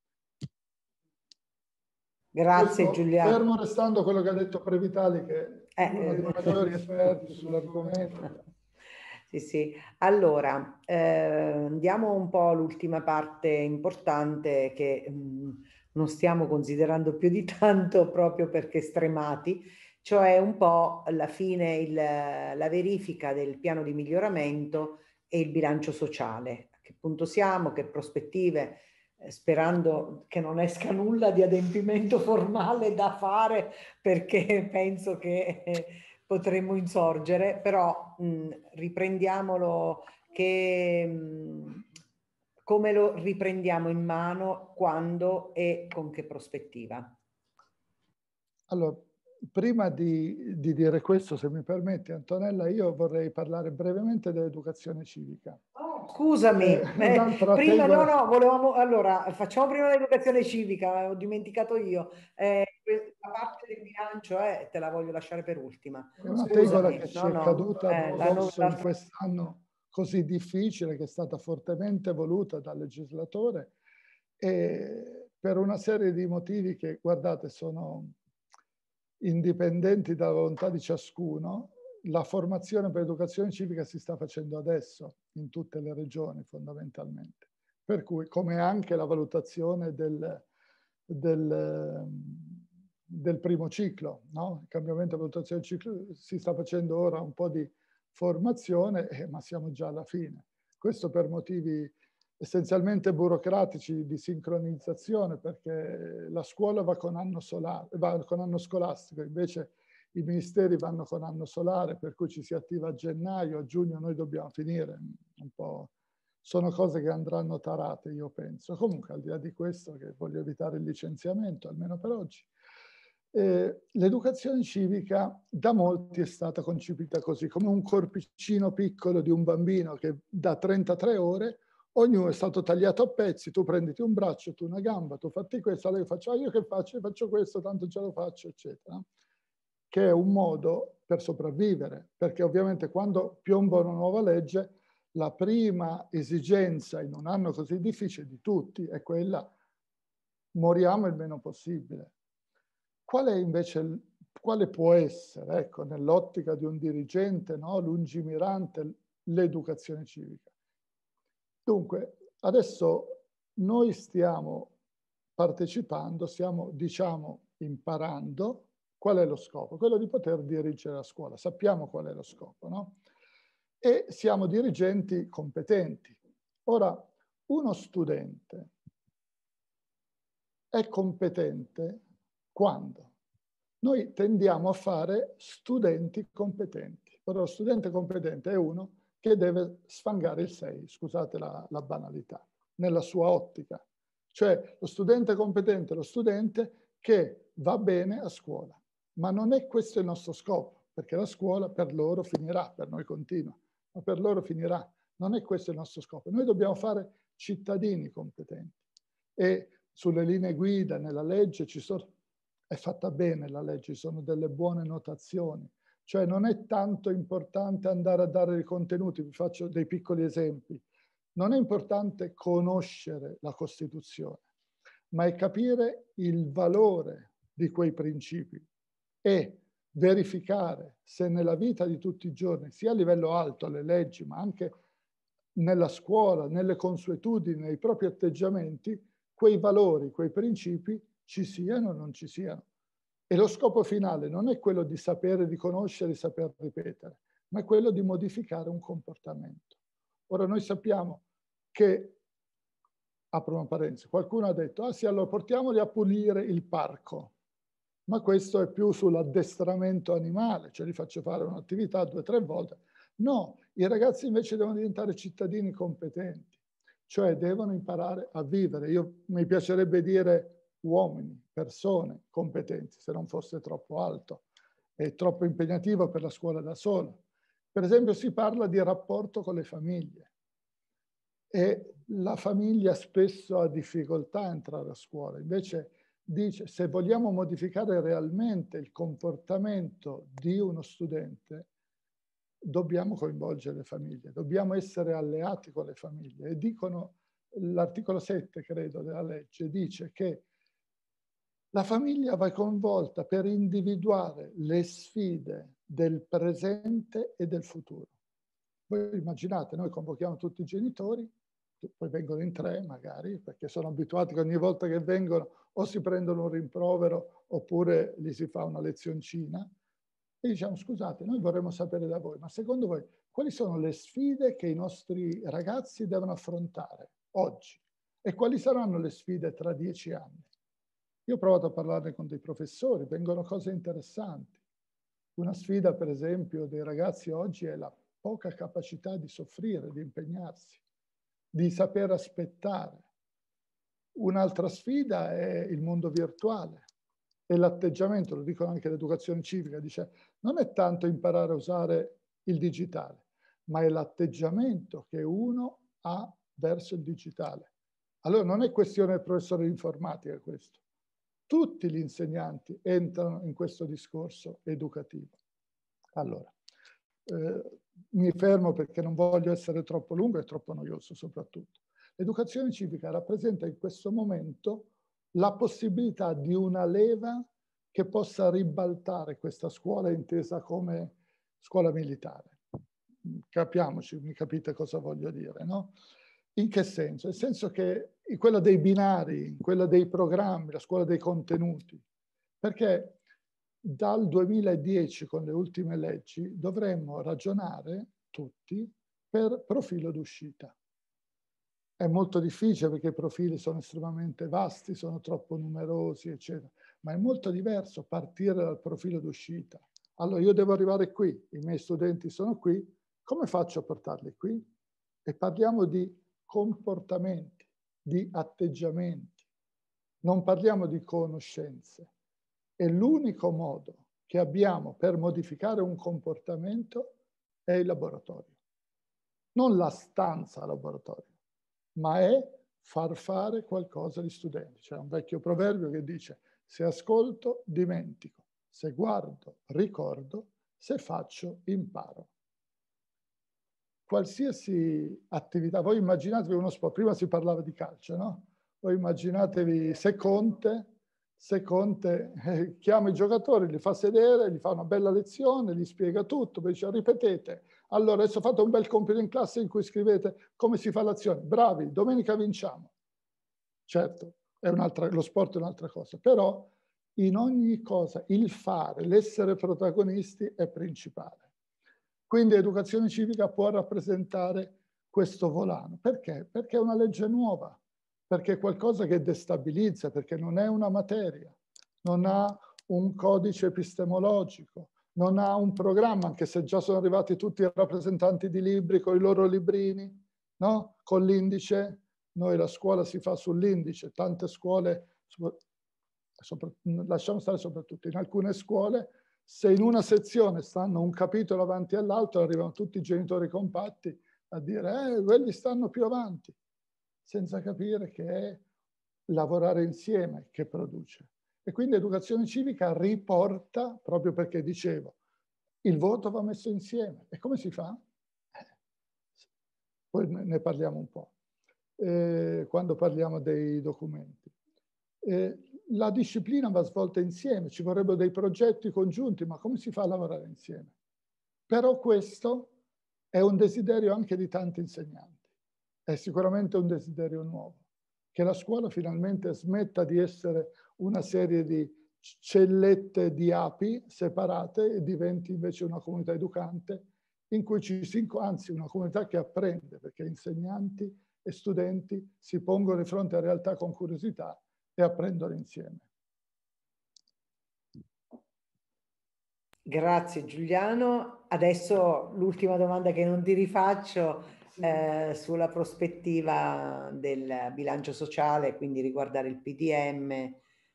Grazie Giuliano. Fermo restando quello che ha detto Previtali, che è uno dei maggiori esperti sull'argomento. Sì, sì. Allora, andiamo un po' all'ultima parte importante che non stiamo considerando più di tanto proprio perché stremati, cioè un po' alla fine la verifica del piano di miglioramento e il bilancio sociale. A che punto siamo, che prospettive, sperando che non esca nulla di adempimento formale da fare, perché penso che potremmo insorgere, però riprendiamolo, come lo riprendiamo in mano, quando e con che prospettiva? Allora, prima di dire questo, se mi permetti, Antonella, io vorrei parlare brevemente dell'educazione civica. Oh, scusami, prima no, volevamo, allora, facciamo prima l'educazione civica, ho dimenticato io. La parte del bilancio te la voglio lasciare per ultima. È una tegola che ci è caduta addosso in quest'anno così difficile, che è stata fortemente voluta dal legislatore, e per una serie di motivi che, guardate, sono indipendenti dalla volontà di ciascuno. La formazione per educazione civica si sta facendo adesso in tutte le regioni fondamentalmente, per cui come anche la valutazione del primo ciclo, no? Il cambiamento e valutazione del ciclo, si sta facendo ora un po' di formazione, ma siamo già alla fine. Questo per motivi essenzialmente burocratici di sincronizzazione, perché la scuola va con anno scolastico, invece i ministeri vanno con anno solare, per cui ci si attiva a gennaio, a giugno noi dobbiamo finire un po'. Sono cose che andranno tarate, io penso. Comunque, al di là di questo, che voglio evitare il licenziamento, almeno per oggi, l'educazione civica da molti è stata concepita così, come un corpicino piccolo di un bambino che da 33 ore, ognuno è stato tagliato a pezzi, tu prenditi un braccio, tu una gamba, tu fatti questo, allora io faccio, io che faccio? Io faccio questo, tanto ce lo faccio, eccetera. Che è un modo per sopravvivere, perché ovviamente quando piomba una nuova legge, la prima esigenza in un anno così difficile di tutti è quella: moriamo il meno possibile. Qual è invece, quale può essere, ecco, nell'ottica di un dirigente, no, lungimirante, l'educazione civica? Dunque, adesso noi stiamo partecipando, stiamo, diciamo, imparando. Qual è lo scopo? Quello di poter dirigere la scuola. Sappiamo qual è lo scopo, no? E siamo dirigenti competenti. Ora, uno studente è competente quando? Noi tendiamo a fare studenti competenti. Ora, lo studente competente è uno che deve sfangare il 6, scusate la banalità, nella sua ottica. Cioè, lo studente competente è lo studente che va bene a scuola. Ma non è questo il nostro scopo, perché la scuola per loro finirà, per noi continua, ma per loro finirà. Non è questo il nostro scopo. Noi dobbiamo fare cittadini competenti. E sulle linee guida, nella legge, è fatta bene la legge, ci sono delle buone notazioni. Cioè non è tanto importante andare a dare i contenuti, vi faccio dei piccoli esempi. Non è importante conoscere la Costituzione, ma è capire il valore di quei principi e verificare se nella vita di tutti i giorni, sia a livello alto, alle leggi, ma anche nella scuola, nelle consuetudini, nei propri atteggiamenti, quei valori, quei principi ci siano o non ci siano. E lo scopo finale non è quello di sapere, di conoscere, di saper ripetere, ma è quello di modificare un comportamento. Ora noi sappiamo che, apro una parentesi, qualcuno ha detto, ah sì, allora portiamoli a pulire il parco. Ma questo è più sull'addestramento animale, cioè li faccio fare un'attività 2 o 3 volte. No, i ragazzi invece devono diventare cittadini competenti, cioè devono imparare a vivere. Mi piacerebbe dire uomini, persone competenti, se non fosse troppo alto e troppo impegnativo per la scuola da sola. Per esempio si parla di rapporto con le famiglie e la famiglia spesso ha difficoltà a entrare a scuola, invece dice, se vogliamo modificare realmente il comportamento di uno studente, dobbiamo coinvolgere le famiglie, dobbiamo essere alleati con le famiglie. E dicono, l'articolo 7, credo, della legge, dice che la famiglia va coinvolta per individuare le sfide del presente e del futuro. Voi immaginate, noi convochiamo tutti i genitori, poi vengono in 3 magari, perché sono abituati che ogni volta che vengono o si prendono un rimprovero oppure gli si fa una lezioncina e diciamo, scusate, noi vorremmo sapere da voi, ma secondo voi quali sono le sfide che i nostri ragazzi devono affrontare oggi e quali saranno le sfide tra 10 anni? Io ho provato a parlarne con dei professori, vengono cose interessanti. Una sfida, per esempio, dei ragazzi oggi è la poca capacità di soffrire, di impegnarsi, di saper aspettare. Un'altra sfida è il mondo virtuale e l'atteggiamento, lo dicono anche l'educazione civica, dice non è tanto imparare a usare il digitale, ma è l'atteggiamento che uno ha verso il digitale. Allora non è questione del professore di informatica questo. Tutti gli insegnanti entrano in questo discorso educativo. Allora, mi fermo perché non voglio essere troppo lungo e troppo noioso soprattutto. L'educazione civica rappresenta in questo momento la possibilità di una leva che possa ribaltare questa scuola intesa come scuola militare. Capiamoci, mi capite cosa voglio dire, no? In che senso? Nel senso che in quella dei binari, in quella dei programmi, la scuola dei contenuti, Perché dal 2010, con le ultime leggi, dovremmo ragionare tutti per profilo d'uscita. È molto difficile perché i profili sono estremamente vasti, sono troppo numerosi, eccetera. Ma è molto diverso partire dal profilo d'uscita. Allora, io devo arrivare qui, i miei studenti sono qui, come faccio a portarli qui? E parliamo di comportamenti, di atteggiamenti. Non parliamo di conoscenze. E l'unico modo che abbiamo per modificare un comportamento è il laboratorio. Non la stanza laboratorio, ma è far fare qualcosa agli studenti. C'è un vecchio proverbio che dice: se ascolto, dimentico, se guardo, ricordo, se faccio, imparo. Qualsiasi attività, voi immaginatevi uno sport, prima si parlava di calcio, no? Voi immaginatevi se Conte chiama i giocatori, li fa sedere, gli fa una bella lezione, gli spiega tutto, poi dice: ripetete, allora adesso fate un bel compito in classe in cui scrivete come si fa l'azione, bravi, domenica vinciamo. Certo, lo sport è un'altra cosa, però in ogni cosa il fare, l'essere protagonisti è principale. Quindi educazione civica può rappresentare questo volano. Perché? Perché è una legge nuova, perché è qualcosa che destabilizza, perché non è una materia, non ha un codice epistemologico, non ha un programma, anche se già sono arrivati tutti i rappresentanti di libri con i loro librini, no? Con l'indice. Noi la scuola si fa sull'indice, tante scuole, lasciamo stare soprattutto, in alcune scuole, se in una sezione stanno un capitolo avanti all'altro, arrivano tutti i genitori compatti a dire quelli stanno più avanti, senza capire che è lavorare insieme che produce. E quindi educazione civica riporta, proprio perché dicevo, il voto va messo insieme. E come si fa? Poi ne parliamo un po', quando parliamo dei documenti. La disciplina va svolta insieme, ci vorrebbero dei progetti congiunti, ma come si fa a lavorare insieme? Però questo è un desiderio anche di tanti insegnanti, è sicuramente un desiderio nuovo, che la scuola finalmente smetta di essere una serie di cellette di api separate e diventi invece una comunità educante in cui anzi una comunità che apprende, perché insegnanti e studenti si pongono di fronte a realtà con curiosità e apprendono insieme. Grazie Giuliano. Adesso l'ultima domanda che non ti rifaccio sulla prospettiva del bilancio sociale, quindi riguardare il PDM.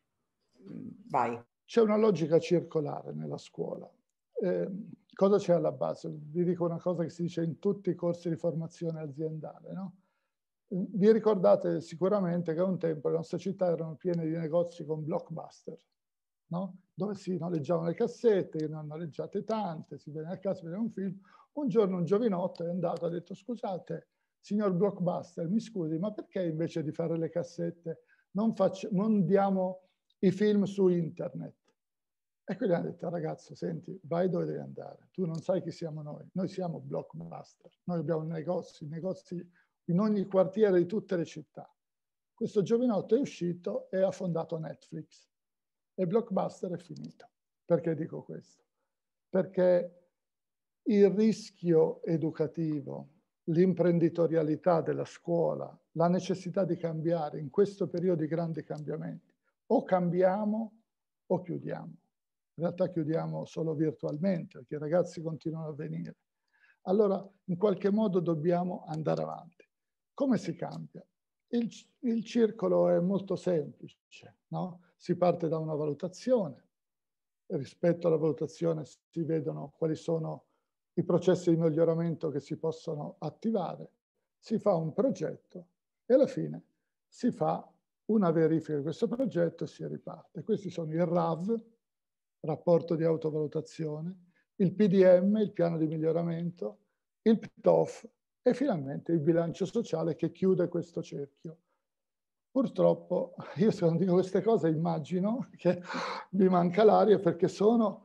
Vai. C'è una logica circolare nella scuola. Cosa c'è alla base? Vi dico una cosa che si dice in tutti i corsi di formazione aziendale, no? Vi ricordate sicuramente che un tempo le nostre città erano piene di negozi con Blockbuster, no? Dove si noleggiavano le cassette, ne hanno noleggiate tante, si viene a casa, vede un film. Un giorno un giovinotto è andato e ha detto: scusate, signor Blockbuster, mi scusi, ma perché invece di fare le cassette non diamo i film su internet? E quindi hanno detto: ragazzo, senti, vai dove devi andare, tu non sai chi siamo noi siamo Blockbuster, noi abbiamo negozi in ogni quartiere di tutte le città. Questo giovinotto è uscito e ha fondato Netflix e Blockbuster è finito. Perché dico questo? Perché il rischio educativo, l'imprenditorialità della scuola, la necessità di cambiare in questo periodo di grandi cambiamenti, o cambiamo o chiudiamo. In realtà chiudiamo solo virtualmente, perché i ragazzi continuano a venire. Allora, in qualche modo dobbiamo andare avanti. Come si cambia? Il circolo è molto semplice, no? Si parte da una valutazione, rispetto alla valutazione si vedono quali sono i processi di miglioramento che si possono attivare, si fa un progetto e alla fine si fa una verifica di questo progetto e si riparte. Questi sono il RAV, rapporto di autovalutazione, il PDM, il piano di miglioramento, il PTOF e finalmente il bilancio sociale che chiude questo cerchio. Purtroppo, io se non dico queste cose immagino che mi manca l'aria perché sono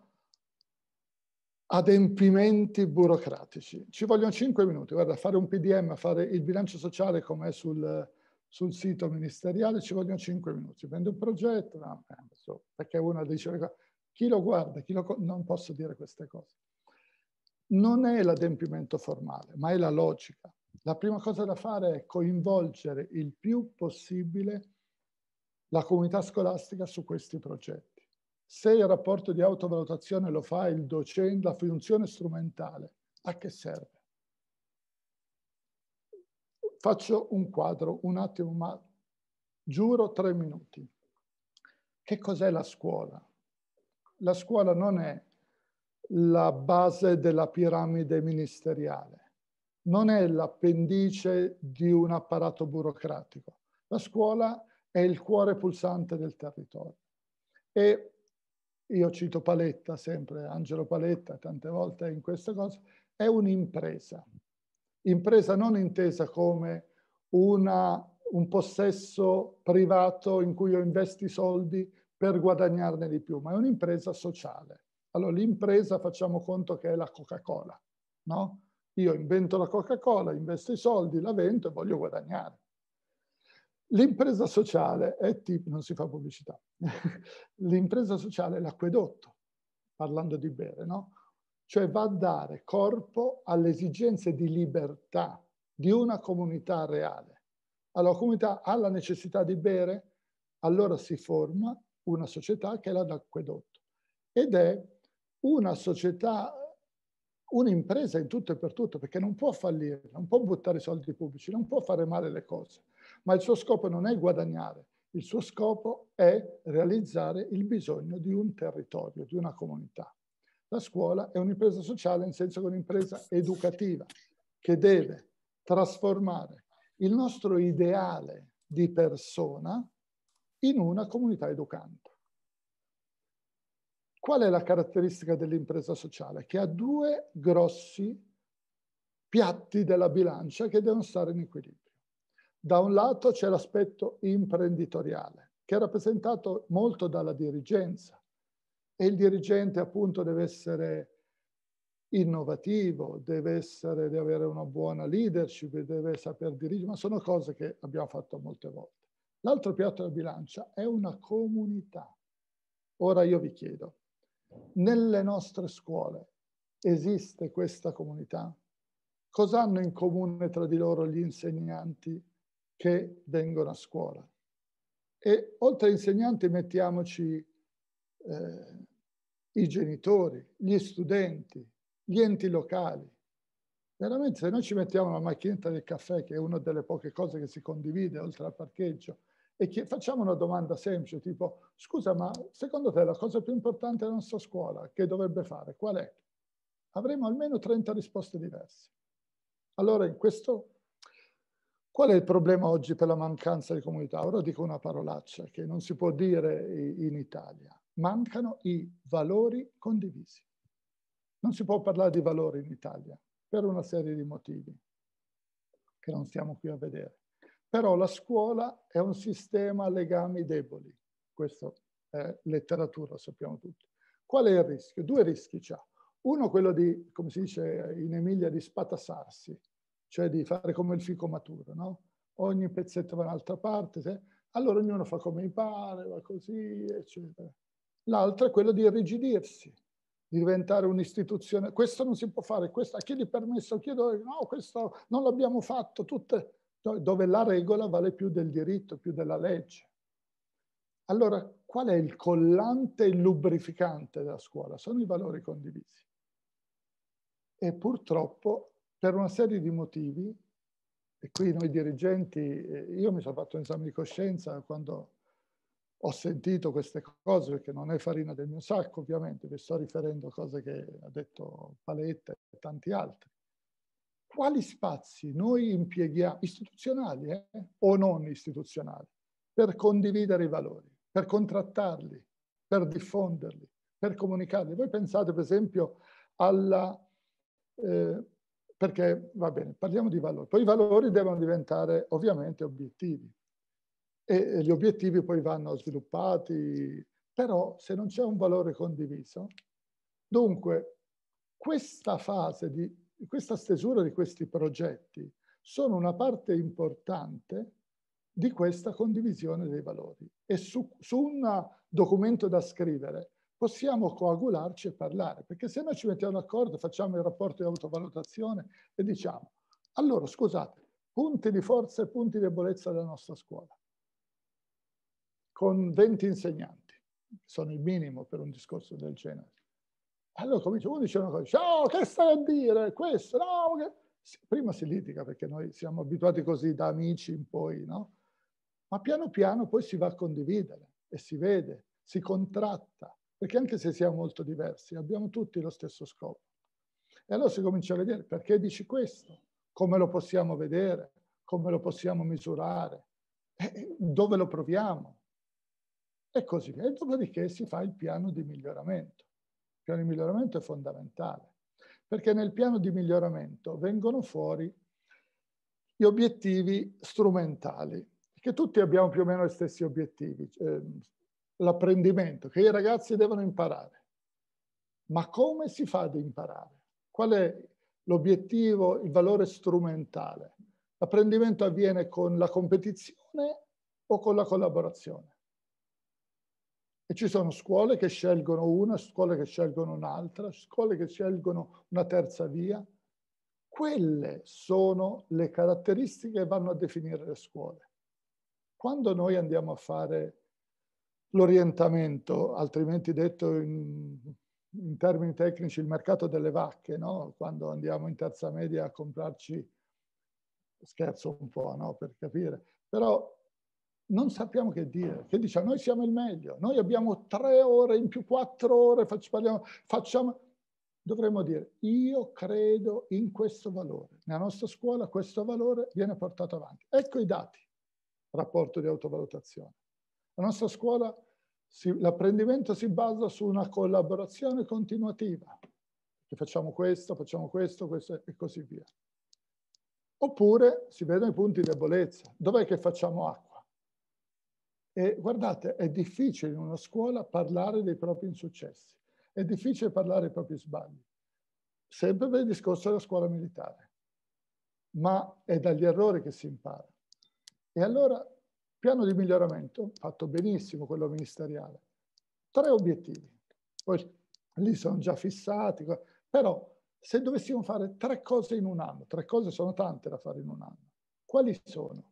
adempimenti burocratici. Ci vogliono 5 minuti, guarda, fare un PDM, fare il bilancio sociale come è sul sul sito ministeriale, ci vogliono 5 minuti. Prendo un progetto, no, perché uno dice, chi lo guarda, non posso dire queste cose. Non è l'adempimento formale, ma è la logica. La prima cosa da fare è coinvolgere il più possibile la comunità scolastica su questi progetti. Se il rapporto di autovalutazione lo fa il docente, la funzione strumentale, a che serve? Faccio un quadro, un attimo, ma giuro 3 minuti. Che cos'è la scuola? La scuola non è la base della piramide ministeriale, non è l'appendice di un apparato burocratico. La scuola è il cuore pulsante del territorio. E io cito Paletta sempre, Angelo Paletta, tante volte in queste cose, è un'impresa. Impresa non intesa come un possesso privato in cui io investi soldi per guadagnarne di più, ma è un'impresa sociale. Allora l'impresa facciamo conto che è la Coca-Cola, no? Io invento la Coca-Cola, investo i soldi, la vendo e voglio guadagnare. L'impresa sociale è tipo, non si fa pubblicità, l'impresa sociale è l'acquedotto, parlando di bere, no? Cioè va a dare corpo alle esigenze di libertà di una comunità reale. Allora la comunità ha la necessità di bere, allora si forma una società che è l'acquedotto ed è una società, un'impresa in tutto e per tutto, perché non può fallire, non può buttare soldi pubblici, non può fare male le cose, ma il suo scopo non è guadagnare, il suo scopo è realizzare il bisogno di un territorio, di una comunità. La scuola è un'impresa sociale, in senso che è un'impresa educativa, che deve trasformare il nostro ideale di persona in una comunità educante. Qual è la caratteristica dell'impresa sociale? Che ha 2 grossi piatti della bilancia che devono stare in equilibrio. Da un lato c'è l'aspetto imprenditoriale, che è rappresentato molto dalla dirigenza. E il dirigente appunto deve essere innovativo, deve avere una buona leadership, deve saper dirigere, ma sono cose che abbiamo fatto molte volte. L'altro piatto della bilancia è una comunità. Ora io vi chiedo, nelle nostre scuole esiste questa comunità? Cosa hanno in comune tra di loro gli insegnanti che vengono a scuola? E oltre agli insegnanti mettiamoci i genitori, gli studenti, gli enti locali. Veramente se noi ci mettiamo la macchinetta del caffè, che è una delle poche cose che si condivide oltre al parcheggio, e facciamo una domanda semplice tipo, scusa, ma secondo te la cosa più importante della nostra scuola che dovrebbe fare qual è? Avremo almeno 30 risposte diverse. Allora in questo, qual è il problema oggi per la mancanza di comunità? Ora dico una parolaccia che non si può dire in Italia. Mancano i valori condivisi. Non si può parlare di valori in Italia per una serie di motivi che non stiamo qui a vedere. Però la scuola è un sistema a legami deboli. Questo è letteratura, sappiamo tutti. Qual è il rischio? 2 rischi c'ha. Uno, quello di, come si dice in Emilia, di spatassarsi, cioè di fare come il fico maturo, no? Ogni pezzetto va da un'altra parte, allora ognuno fa come mi pare, va così, eccetera. L'altro è quello di irrigidirsi, di diventare un'istituzione. Questo non si può fare, questo a chi gli permesso, chiedo, no, questo non l'abbiamo fatto, tutte, dove la regola vale più del diritto, più della legge. Allora, qual è il collante e il lubrificante della scuola? Sono i valori condivisi. E purtroppo, per una serie di motivi, e qui noi dirigenti, io mi sono fatto un esame di coscienza quando ho sentito queste cose, perché non è farina del mio sacco, ovviamente, vi sto riferendo a cose che ha detto Paletta e tanti altri. Quali spazi noi impieghiamo, istituzionali o non istituzionali, per condividere i valori, per contrattarli, per diffonderli, per comunicarli? Voi pensate per esempio alla... perché, va bene, parliamo di valori. Poi i valori devono diventare ovviamente obiettivi. E gli obiettivi poi vanno sviluppati, però se non c'è un valore condiviso, dunque questa fase questa stesura di questi progetti sono una parte importante di questa condivisione dei valori. E su un documento da scrivere possiamo coagularci e parlare, perché se noi ci mettiamo d'accordo, facciamo il rapporto di autovalutazione e diciamo, allora scusate, punti di forza e punti di debolezza della nostra scuola, con 20 insegnanti, sono il minimo per un discorso del genere. Allora comincia uno dice una cosa, dice, oh, che stai a dire? Questo, no, che... Prima si litiga perché noi siamo abituati così da amici in poi, no? Ma piano piano poi si va a condividere e si vede, si contratta, perché anche se siamo molto diversi abbiamo tutti lo stesso scopo. E allora si comincia a vedere perché dici questo, come lo possiamo vedere, come lo possiamo misurare, dove lo proviamo e così via. E dopodiché si fa il piano di miglioramento. Il piano di miglioramento è fondamentale, perché nel piano di miglioramento vengono fuori gli obiettivi strumentali, che tutti abbiamo più o meno gli stessi obiettivi, l'apprendimento, che i ragazzi devono imparare. Ma come si fa ad imparare? Qual è l'obiettivo, il valore strumentale? L'apprendimento avviene con la competizione o con la collaborazione? E ci sono scuole che scelgono una, scuole che scelgono un'altra, scuole che scelgono una terza via. Quelle sono le caratteristiche che vanno a definire le scuole. Quando noi andiamo a fare l'orientamento, altrimenti detto in termini tecnici il mercato delle vacche, no? Quando andiamo in terza media a comprarci, scherzo un po', no? Per capire, però non sappiamo che dire, che diciamo noi siamo il meglio, noi abbiamo 3 ore in più 4 ore, facciamo, dovremmo dire io credo in questo valore, nella nostra scuola questo valore viene portato avanti. Ecco i dati, rapporto di autovalutazione. La nostra scuola, l'apprendimento si basa su una collaborazione continuativa, che facciamo questo e così via. Oppure si vedono i punti di debolezza, dov'è che facciamo acqua? E guardate, è difficile in una scuola parlare dei propri insuccessi, è difficile parlare dei propri sbagli, sempre per il discorso della scuola militare, ma è dagli errori che si impara. E allora, piano di miglioramento, fatto benissimo quello ministeriale, 3 obiettivi, poi lì sono già fissati, però se dovessimo fare 3 cose in un anno, 3 cose sono tante da fare in un anno, quali sono?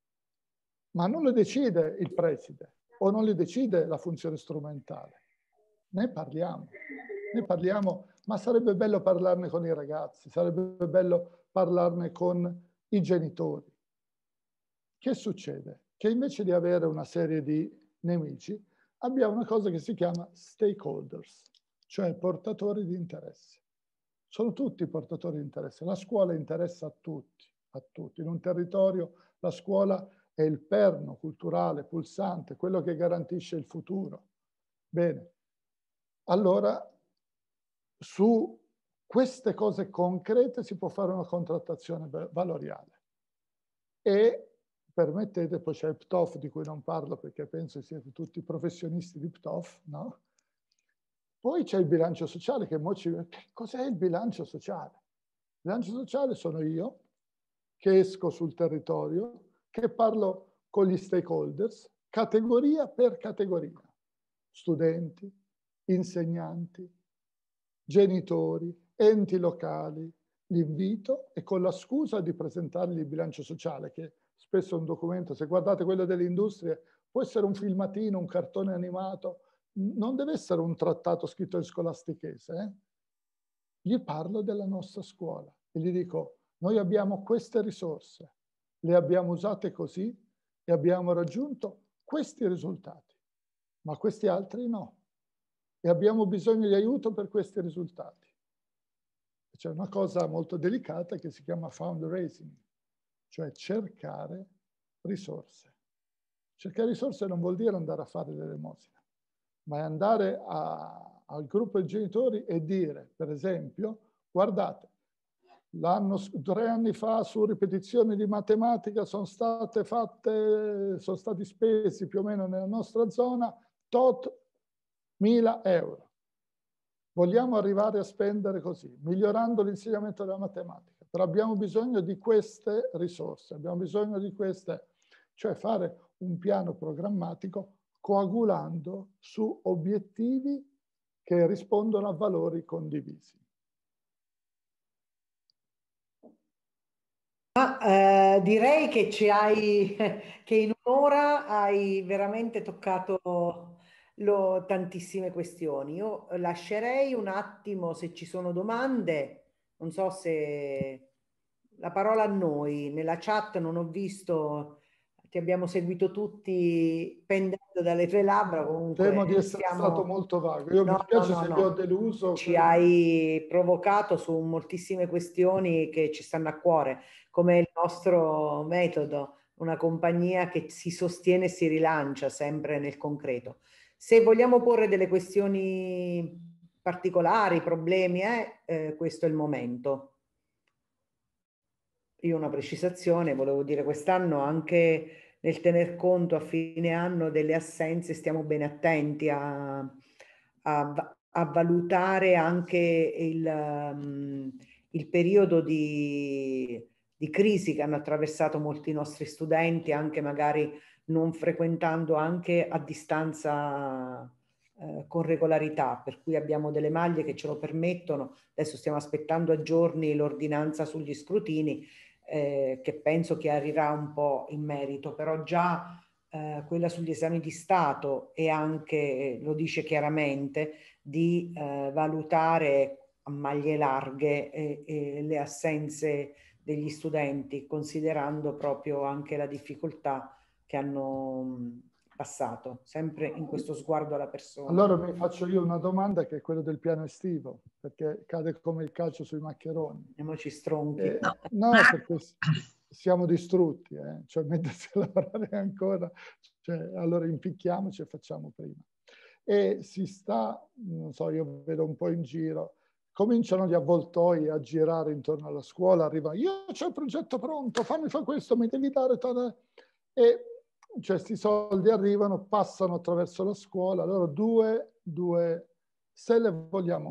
Ma non le decide il preside o non le decide la funzione strumentale. Ne parliamo, ma sarebbe bello parlarne con i ragazzi, sarebbe bello parlarne con i genitori. Che succede? Che invece di avere una serie di nemici, abbiamo una cosa che si chiama stakeholders, cioè portatori di interesse. Sono tutti portatori di interesse. La scuola interessa a tutti, a tutti. In un territorio la scuola è il perno culturale pulsante, quello che garantisce il futuro. Bene, allora su queste cose concrete si può fare una contrattazione valoriale. E permettete, poi c'è il PTOF di cui non parlo perché penso siete tutti professionisti di PTOF, no? Poi c'è il bilancio sociale, che cos'è il bilancio sociale? Il bilancio sociale sono io che esco sul territorio, che parlo con gli stakeholders, categoria per categoria, studenti, insegnanti, genitori, enti locali, li invito e con la scusa di presentargli il bilancio sociale, che spesso è un documento, se guardate quello delle industrie, può essere un filmatino, un cartone animato, non deve essere un trattato scritto in scolastichese. Gli parlo della nostra scuola e gli dico, noi abbiamo queste risorse, le abbiamo usate così e abbiamo raggiunto questi risultati, ma questi altri no. E abbiamo bisogno di aiuto per questi risultati. C'è una cosa molto delicata che si chiama fundraising, cioè cercare risorse. Cercare risorse non vuol dire andare a fare l'elemosina, ma è andare al gruppo di genitori e dire, per esempio, guardate, 3 anni fa su ripetizioni di matematica sono stati spesi più o meno nella nostra zona tot 1.000 euro. Vogliamo arrivare a spendere così, migliorando l'insegnamento della matematica, però abbiamo bisogno di queste risorse, abbiamo bisogno di queste. cioè fare un piano programmatico coagulando su obiettivi che rispondono a valori condivisi. Direi che che in un'ora hai veramente toccato tantissime questioni. Io lascerei un attimo, se ci sono domande, non so se la parola a noi. Nella chat non ho visto, ti abbiamo seguito tutti pendendo dalle tue labbra, Temo di comunque essere stato molto vago. Io mi No, spiace no, se no, vi ho no. deluso. Ci hai provocato su moltissime questioni che ci stanno a cuore, come il nostro metodo, una compagnia che si sostiene e si rilancia sempre nel concreto. Se vogliamo porre delle questioni particolari, problemi, questo è il momento. Io una precisazione, volevo dire, quest'anno anche nel tener conto a fine anno delle assenze, stiamo bene attenti a valutare anche il periodo di crisi che hanno attraversato molti nostri studenti, anche magari non frequentando anche a distanza con regolarità, per cui abbiamo delle maglie che ce lo permettono. Adesso stiamo aspettando a giorni l'ordinanza sugli scrutini, che penso chiarirà un po' in merito, però già quella sugli esami di Stato e anche, lo dice chiaramente, di valutare a maglie larghe le assenze degli studenti, considerando proprio anche la difficoltà che hanno passato, sempre in questo sguardo alla persona. Allora mi faccio io una domanda, che è quella del piano estivo, perché cade come il calcio sui maccheroni. Andiamoci stronchi. No, perché siamo distrutti, cioè mettersi a lavorare ancora, cioè, allora impicchiamoci e facciamo prima. E si sta, non so, io vedo un po' in giro, cominciano gli avvoltoi a girare intorno alla scuola, arriva, io c'ho il progetto pronto, fammi fare questo, mi devi dare... E cioè questi soldi arrivano, passano attraverso la scuola, allora se le vogliamo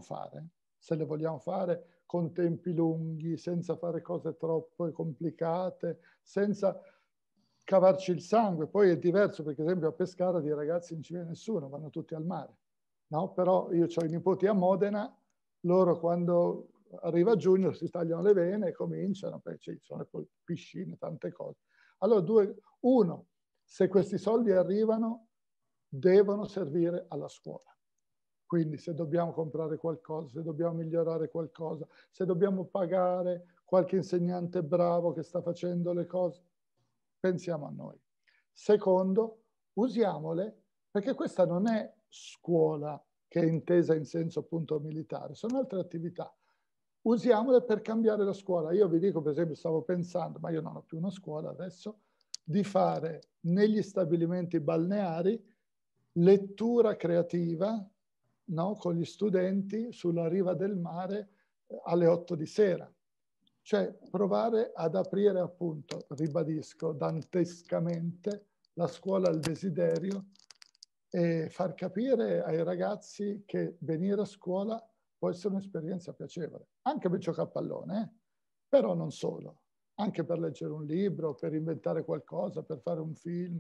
fare con tempi lunghi, senza fare cose troppo complicate, senza cavarci il sangue. Poi è diverso perché, ad esempio, a Pescara di ragazzi non ci viene nessuno, vanno tutti al mare. No? Però io ho i nipoti a Modena, loro quando arriva giugno si tagliano le vene e cominciano, perché ci sono le piscine, tante cose. Allora, uno, se questi soldi arrivano, devono servire alla scuola. Quindi se dobbiamo comprare qualcosa, se dobbiamo migliorare qualcosa, se dobbiamo pagare qualche insegnante bravo che sta facendo le cose, pensiamo a noi. Secondo, usiamole, perché questa non è scuola che è intesa in senso appunto militare, sono altre attività. Usiamole per cambiare la scuola. Io vi dico, per esempio, stavo pensando, ma io non ho più una scuola adesso, di fare negli stabilimenti balneari lettura creativa, no, con gli studenti sulla riva del mare alle 8 di sera. Cioè provare ad aprire, appunto, ribadisco, dantescamente la scuola al desiderio e far capire ai ragazzi che venire a scuola può essere un'esperienza piacevole, anche per giocare a pallone, però non solo, anche per leggere un libro, per inventare qualcosa, per fare un film,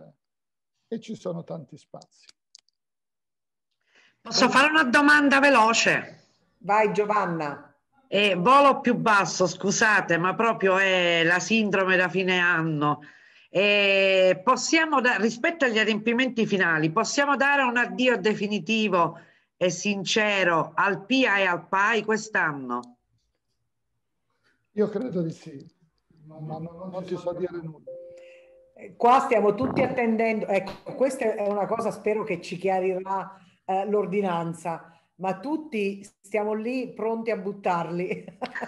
e ci sono tanti spazi. Posso fare una domanda veloce? Vai Giovanna. Volo più basso, scusate, ma proprio è la sindrome da fine anno. Possiamo rispetto agli adempimenti finali, possiamo dare un addio definitivo e sincero al PIA e al PAI quest'anno? Io credo di sì, ma non ti so dire nulla. Qua stiamo tutti attendendo, ecco, questa è una cosa, spero che ci chiarirà l'ordinanza, ma tutti stiamo lì pronti a buttarli.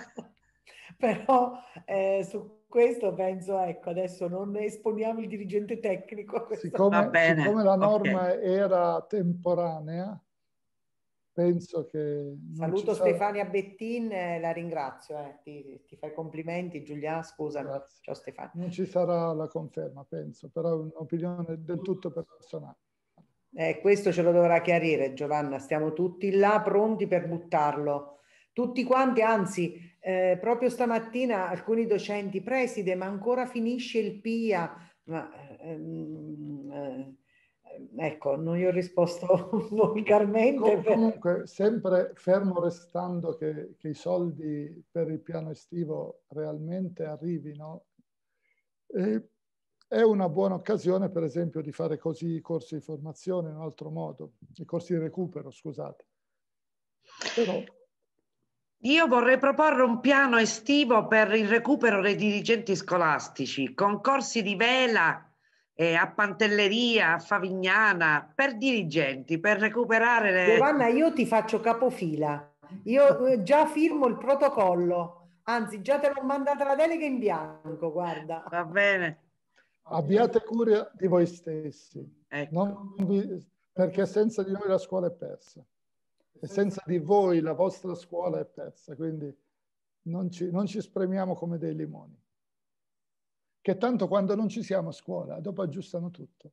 Però su questo penso, ecco, adesso non esponiamo il dirigente tecnico. Siccome la norma era temporanea, penso che... Saluto Stefania Bettin, la ringrazio, ti fai complimenti. Giulia, scusami. Grazie. Ciao Stefania. Non ci sarà la conferma, penso, però è un'opinione del tutto personale. Questo ce lo dovrà chiarire Giovanna, stiamo tutti là pronti per buttarlo. Tutti quanti, anzi, proprio stamattina alcuni docenti, preside, ma ancora finisce il PIA, Ma, ecco, non gli ho risposto volgarmente. Comunque, sempre fermo restando che i soldi per il piano estivo realmente arrivino, è una buona occasione, per esempio, di fare così i corsi di formazione in un altro modo, i corsi di recupero, scusate. Però... Io vorrei proporre un piano estivo per il recupero dei dirigenti scolastici, con corsi di vela a Pantelleria, a Favignana, per dirigenti, per recuperare le... Giovanna, io ti faccio capofila. Io già firmo il protocollo. Anzi, già te l'ho mandata la delega in bianco, guarda. Va bene. Abbiate cura di voi stessi, Ecco. perché senza di noi la scuola è persa. E senza di voi la vostra scuola è persa, quindi non ci spremiamo come dei limoni. Che tanto quando non ci siamo a scuola, dopo aggiustano tutto.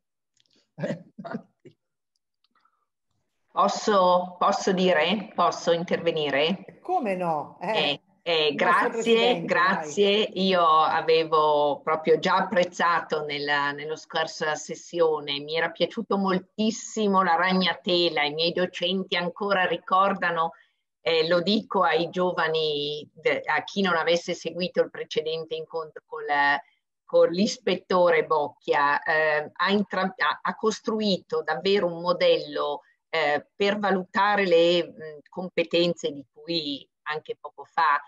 Posso dire? Posso intervenire? Come no? Grazie. Vai. Io avevo proprio già apprezzato nello scorsa sessione, mi era piaciuto moltissimo la ragnatela, i miei docenti ancora ricordano, lo dico ai giovani, a chi non avesse seguito il precedente incontro con l'ispettore Bocchia, ha costruito davvero un modello per valutare le competenze di cui anche poco fa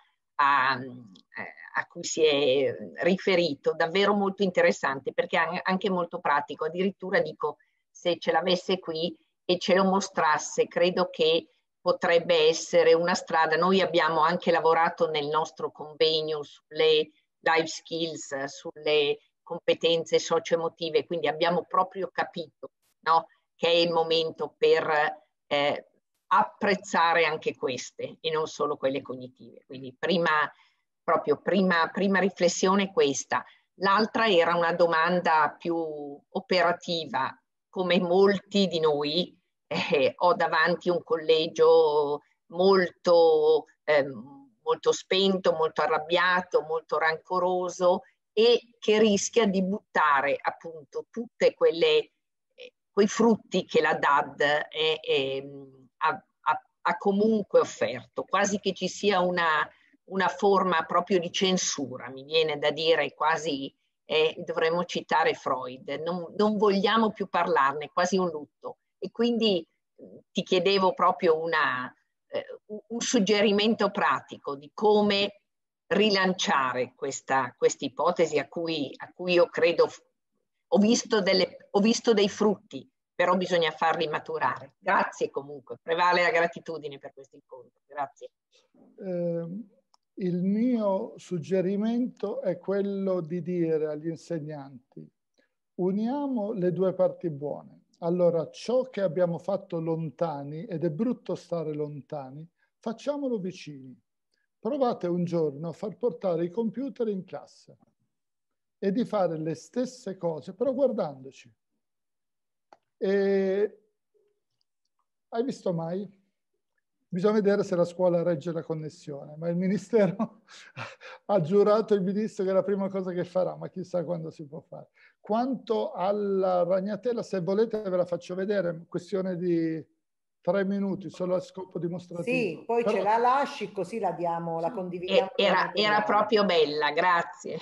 a cui si è riferito, davvero molto interessante, perché è anche molto pratico. Addirittura dico, se ce l'avesse qui e ce lo mostrasse, credo che potrebbe essere una strada. Noi abbiamo anche lavorato nel nostro convegno sulle life skills, sulle competenze socio-emotive, quindi abbiamo proprio capito, no, che è il momento per apprezzare anche queste e non solo quelle cognitive. Quindi prima riflessione è questa. L'altra era una domanda più operativa. Come molti di noi ho davanti un collegio molto spento, molto arrabbiato, molto rancoroso e che rischia di buttare appunto tutte quei frutti che la DAD ha comunque offerto, quasi che ci sia una forma proprio di censura, mi viene da dire quasi, dovremmo citare Freud, non vogliamo più parlarne, quasi un lutto. E quindi ti chiedevo proprio un suggerimento pratico di come rilanciare questa ipotesi a cui io credo, ho visto dei frutti, però bisogna farli maturare. Grazie comunque, prevale la gratitudine per questo incontro. Grazie. Il mio suggerimento è quello di dire agli insegnanti: uniamo le due parti buone. Allora, ciò che abbiamo fatto lontani, ed è brutto stare lontani, facciamolo vicini. Provate un giorno a far portare i computer in classe e di fare le stesse cose, però guardandoci. E hai visto mai? Bisogna vedere se la scuola regge la connessione, ma il Ministero ha giurato il Ministro che è la prima cosa che farà, ma chissà quando si può fare. Quanto alla ragnatela, se volete ve la faccio vedere, questione di 3 minuti, solo a scopo dimostrativo. Sì, poi ce la lasci così la diamo, la condividiamo. Era proprio bella, grazie.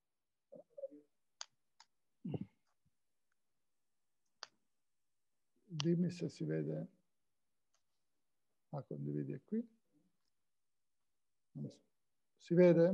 Dimmi se si vede. Condividi qui. Si vede?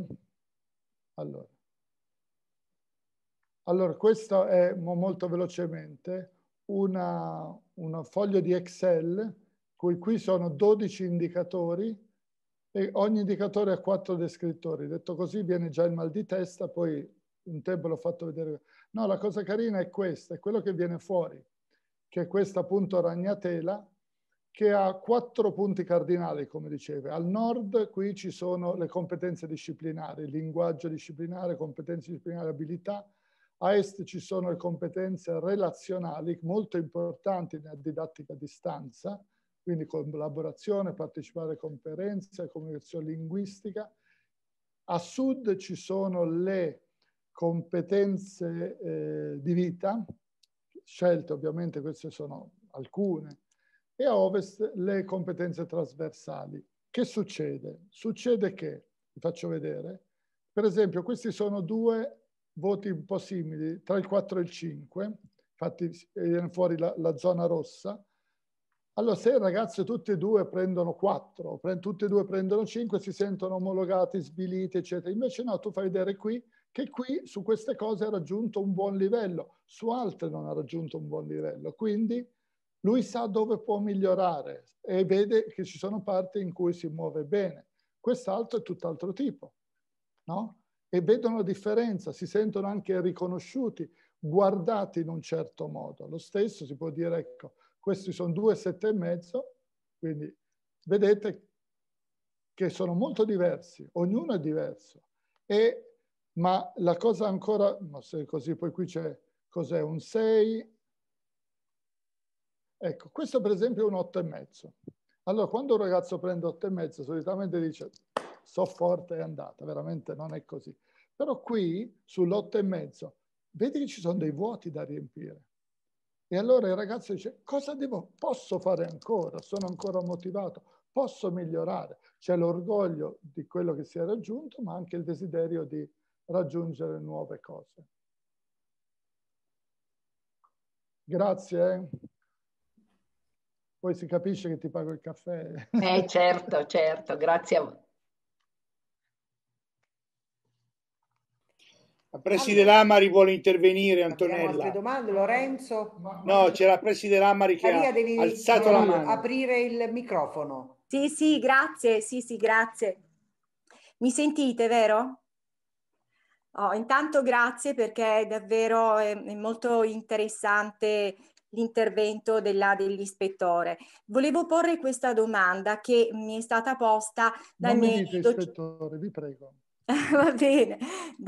Allora questo è molto velocemente un foglio di Excel, qui sono 12 indicatori e ogni indicatore ha 4 descrittori. Detto così viene già il mal di testa, poi un tempo l'ho fatto vedere. No, la cosa carina è questa, è quello che viene fuori, che è questa appunto ragnatela, che ha 4 punti cardinali, come diceva. Al nord qui ci sono le competenze disciplinari, il linguaggio disciplinare, competenze disciplinari, abilità. A est ci sono le competenze relazionali, molto importanti nella didattica a distanza, quindi collaborazione, partecipare a conferenze, comunicazione linguistica. A sud ci sono le competenze di vita, scelte ovviamente, queste sono alcune, e a ovest le competenze trasversali. Che succede? Succede che, vi faccio vedere, per esempio questi sono due voti un po' simili, tra il 4 e il 5, infatti viene fuori la zona rossa. Allora, se i ragazzi tutti e due prendono 4, tutti e due prendono 5, si sentono omologati, sviliti, eccetera. Invece no, tu fai vedere qui che qui su queste cose ha raggiunto un buon livello, su altre non ha raggiunto un buon livello. Quindi lui sa dove può migliorare e vede che ci sono parti in cui si muove bene. Quest'altro è tutt'altro tipo, no? E vedono la differenza, si sentono anche riconosciuti, guardati in un certo modo. Lo stesso si può dire, ecco, questi sono 2 7,5, quindi vedete che sono molto diversi, ognuno è diverso. Ma la cosa ancora, no, se così poi qui c'è, cos'è, un 6? Ecco, questo per esempio è un 8,5. Allora, quando un ragazzo prende 8,5, solitamente dice, so forte, è andata, veramente non è così. Però qui, sull'8,5, vedi che ci sono dei vuoti da riempire. E allora il ragazzo dice, cosa posso fare ancora? Sono ancora motivato, posso migliorare. C'è l'orgoglio di quello che si è raggiunto, ma anche il desiderio di raggiungere nuove cose. Grazie. Poi si capisce che ti pago il caffè. Certo, certo, grazie a voi. La preside Lamari vuole intervenire, Abbiamo altre Antonella. domande, Lorenzo? No, c'è la preside Lamari che Maria, ha devi alzato la mano. aprire il microfono. Sì, grazie. Sì, grazie. Mi sentite, vero? Oh, intanto grazie perché davvero è molto interessante l'intervento dell'ispettore. Volevo porre questa domanda che mi è stata posta dai non miei mi dite ispettore, vi prego. Va bene,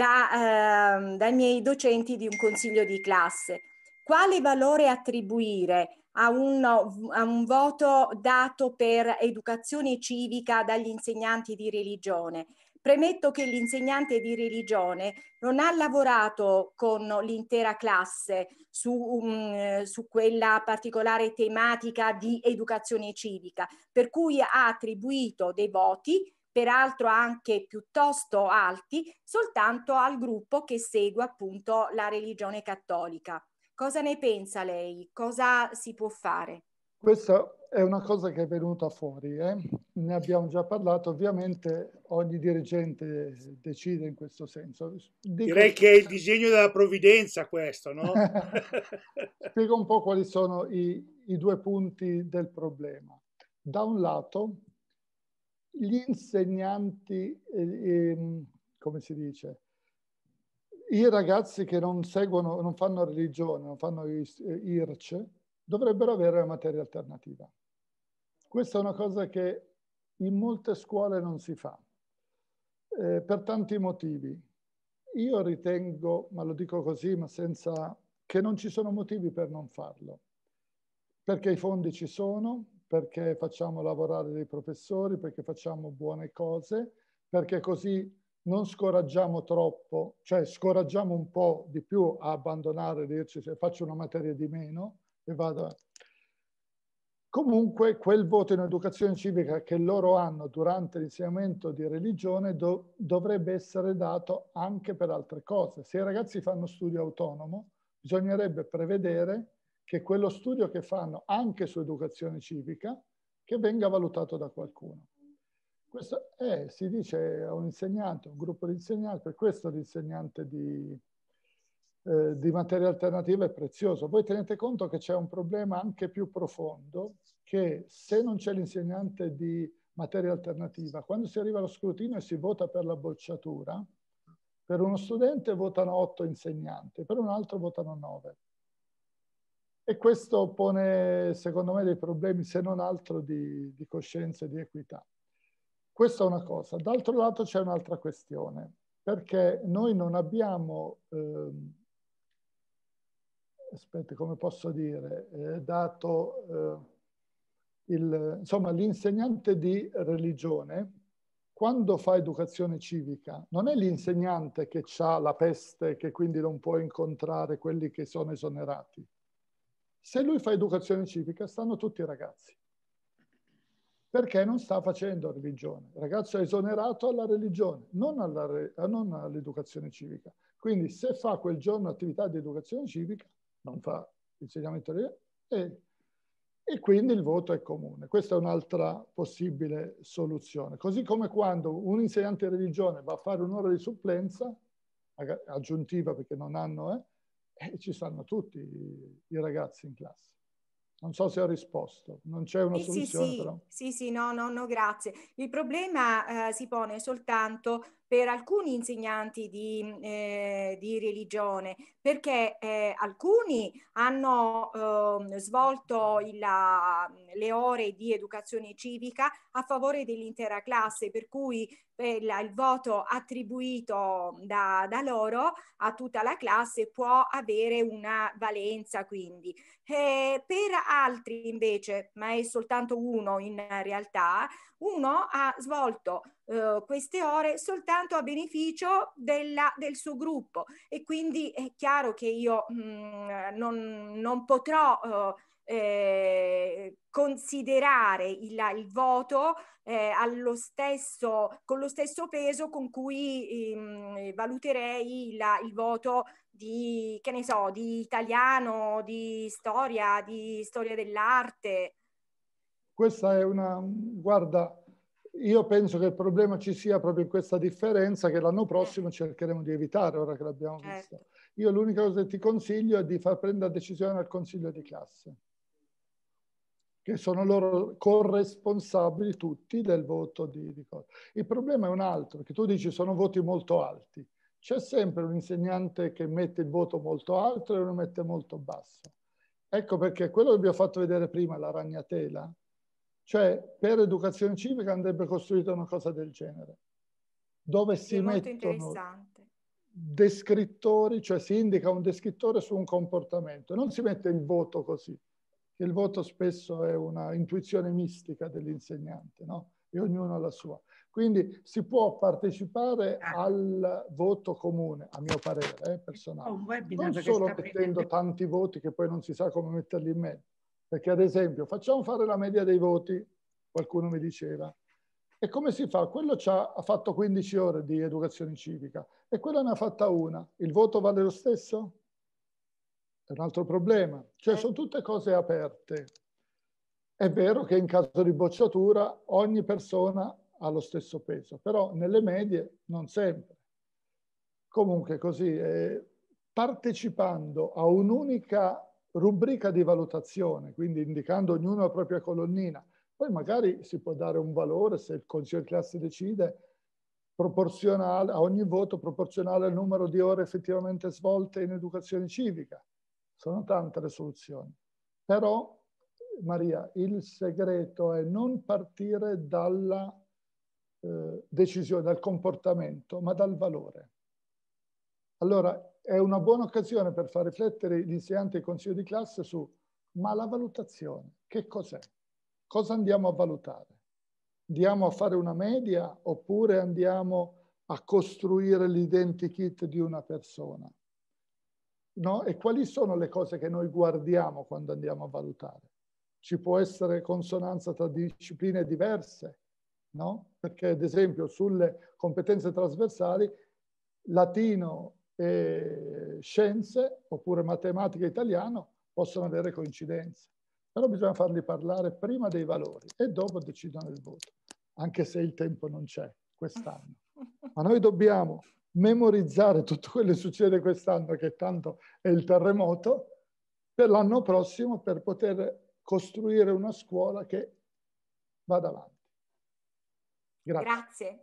dai miei docenti di un consiglio di classe. Quale valore attribuire a un voto dato per educazione civica dagli insegnanti di religione? Premetto che l'insegnante di religione non ha lavorato con l'intera classe su quella particolare tematica di educazione civica, per cui ha attribuito dei voti, peraltro anche piuttosto alti, soltanto al gruppo che segue appunto la religione cattolica. Cosa ne pensa lei? Cosa si può fare? Questa è una cosa che è venuta fuori, ne abbiamo già parlato, ovviamente ogni dirigente decide in questo senso. Direi che è il disegno della provvidenza questo, no? Spiego un po' quali sono i 2 punti del problema. Da un lato, gli insegnanti, come si dice, i ragazzi che non seguono, non fanno religione, non fanno IRC, dovrebbero avere la materia alternativa. Questa è una cosa che in molte scuole non si fa, per tanti motivi. Io ritengo, ma lo dico così, ma senza che non ci sono motivi per non farlo. Perché i fondi ci sono, perché facciamo lavorare dei professori, perché facciamo buone cose, perché così non scoraggiamo troppo, cioè scoraggiamo un po' di più a abbandonare, dirci se faccio una materia di meno e vado. Comunque quel voto in educazione civica che loro hanno durante l'insegnamento di religione dovrebbe essere dato anche per altre cose. Se i ragazzi fanno studio autonomo, bisognerebbe prevedere che quello studio che fanno anche su educazione civica che venga valutato da qualcuno. Questo si dice a un insegnante, un gruppo di insegnanti, per questo l'insegnante di materia alternativa è prezioso. Voi tenete conto che c'è un problema anche più profondo, che se non c'è l'insegnante di materia alternativa, quando si arriva allo scrutinio e si vota per la bocciatura, per uno studente votano 8 insegnanti, per un altro votano 9. E questo pone, secondo me, dei problemi, se non altro, di coscienza e di equità. Questa è una cosa. D'altro lato c'è un'altra questione, perché noi non abbiamo, aspetta, come posso dire, dato, insomma, l'insegnante di religione, quando fa educazione civica, non è l'insegnante che ha la peste, che quindi non può incontrare quelli che sono esonerati. Se lui fa educazione civica, stanno tutti i ragazzi. Perché non sta facendo religione. Il ragazzo è esonerato alla religione, non all'educazione civica. Quindi se fa quel giorno attività di educazione civica, non fa insegnamento e quindi il voto è comune. Questa è un'altra possibile soluzione. Così come quando un insegnante di religione va a fare un'ora di supplenza, aggiuntiva perché non hanno, ci stanno tutti i ragazzi in classe. Non so se ho risposto, non c'è una soluzione però. Sì, no, grazie. Il problema si pone soltanto per alcuni insegnanti di religione, perché alcuni hanno svolto le ore di educazione civica a favore dell'intera classe, per cui il voto attribuito da loro a tutta la classe può avere una valenza, quindi. Per altri invece, ma è soltanto uno in realtà, uno ha svolto queste ore soltanto a beneficio del suo gruppo, e quindi è chiaro che io non potrò considerare il voto con lo stesso peso con cui valuterei il voto di, che ne so, di italiano, di storia dell'arte. Questa è guarda, io penso che il problema ci sia proprio in questa differenza che l'anno prossimo cercheremo di evitare, ora che l'abbiamo vista. Io l'unica cosa che ti consiglio è di far prendere decisione al consiglio di classe, che sono loro corresponsabili tutti del voto di cosa. Il problema è un altro, che tu dici sono voti molto alti. C'è sempre un insegnante che mette il voto molto alto e uno mette molto basso. Ecco perché quello che vi ho fatto vedere prima, la ragnatela, cioè per educazione civica andrebbe costruita una cosa del genere, dove si mettono descrittori, cioè si indica un descrittore su un comportamento, non si mette il voto così, che il voto spesso è una intuizione mistica dell'insegnante, no? E ognuno ha la sua. Quindi si può partecipare al voto comune, a mio parere, personale. Non solo mettendo tanti voti che poi non si sa come metterli in mezzo. Perché ad esempio, facciamo fare la media dei voti, qualcuno mi diceva. E come si fa? Quello ha fatto 15 ore di educazione civica e quello ne ha fatta una. Il voto vale lo stesso? È un altro problema. Cioè sono tutte cose aperte. È vero che in caso di bocciatura ogni persona ha lo stesso peso, però nelle medie non sempre. Comunque così, partecipando a un'unica rubrica di valutazione, quindi indicando ognuno la propria colonnina, poi magari si può dare un valore, se il consiglio di classe decide, proporzionale a ogni voto, proporzionale al numero di ore effettivamente svolte in educazione civica. Sono tante le soluzioni. Però, Maria, il segreto è non partire dalla decisione, dal comportamento, ma dal valore. Allora, è una buona occasione per far riflettere gli insegnanti e il consiglio di classe su, ma la valutazione, che cos'è? Cosa andiamo a valutare? Andiamo a fare una media oppure andiamo a costruire l'identikit di una persona? No? E quali sono le cose che noi guardiamo quando andiamo a valutare? Ci può essere consonanza tra discipline diverse, no? Perché ad esempio sulle competenze trasversali, latino e scienze, oppure matematica e italiano, possono avere coincidenze. Però bisogna farli parlare prima dei valori e dopo decidono il voto, anche se il tempo non c'è quest'anno. Ma noi dobbiamo memorizzare tutto quello che succede quest'anno, che tanto è il terremoto, per l'anno prossimo, per poter costruire una scuola che vada avanti. Grazie.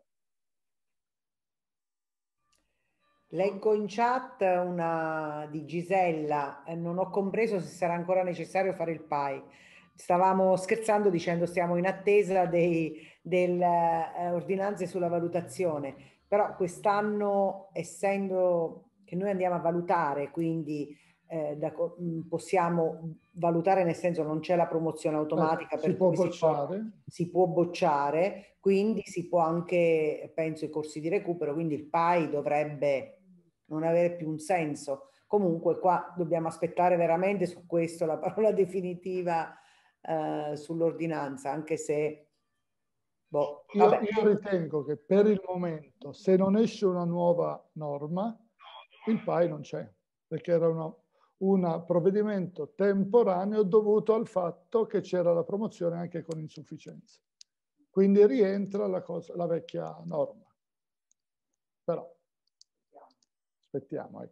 Leggo in chat una di Gisella, non ho compreso se sarà ancora necessario fare il PAI. Stavamo scherzando dicendo stiamo in attesa delle ordinanze sulla valutazione, però quest'anno, essendo che noi andiamo a valutare, quindi possiamo valutare, nel senso non c'è la promozione automatica, si può bocciare. Si può bocciare, quindi si può anche, penso, i corsi di recupero, quindi il PAI dovrebbe non avere più un senso. Comunque qua dobbiamo aspettare veramente su questo la parola definitiva sull'ordinanza, anche se io ritengo che per il momento, se non esce una nuova norma, il PAI non c'è, perché era un provvedimento temporaneo dovuto al fatto che c'era la promozione anche con insufficienza. Quindi rientra la vecchia norma. Però aspettiamo, ecco.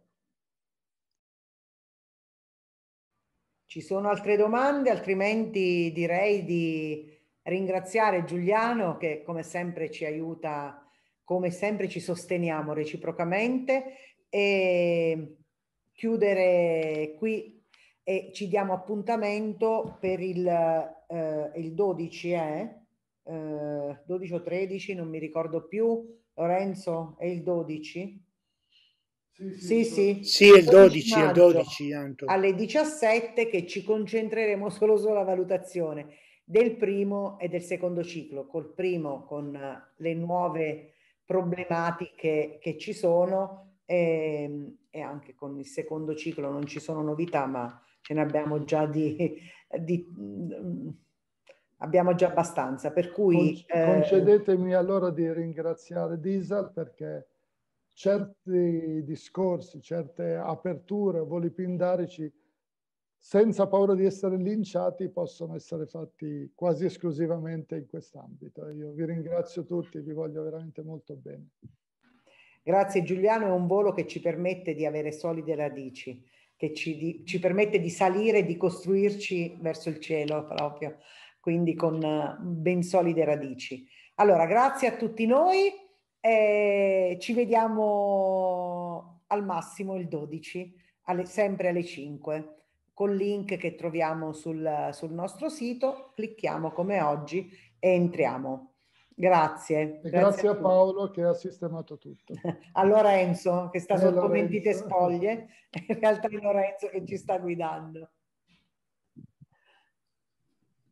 Ci sono altre domande? Altrimenti direi di ringraziare Giuliano che come sempre ci aiuta, come sempre ci sosteniamo reciprocamente, e chiudere qui e ci diamo appuntamento per il 12, 12 o 13, non mi ricordo più. Lorenzo, è il 12? Sì, è il 12, è il 12, Anto. alle 17, che ci concentreremo solo sulla valutazione del primo e del secondo ciclo. Col primo con le nuove problematiche che ci sono e anche con il secondo ciclo non ci sono novità, ma ce ne abbiamo già abbiamo già abbastanza, per cui concedetemi allora di ringraziare Disal, perché certi discorsi, certe aperture volipindarici, senza paura di essere linciati, possono essere fatti quasi esclusivamente in quest'ambito. Io vi ringrazio tutti, vi voglio veramente molto bene. Grazie Giuliano, è un volo che ci permette di avere solide radici, che ci permette di salire e di costruirci verso il cielo proprio, quindi con ben solide radici. Allora, grazie a tutti noi. Ci vediamo al massimo il 12, sempre alle 5, col link che troviamo sul nostro sito. Clicchiamo come oggi e entriamo. Grazie. Grazie a Paolo che ha sistemato tutto. A Lorenzo che sta sotto Lorenzo. mentite spoglie, in realtà è Lorenzo che ci sta guidando.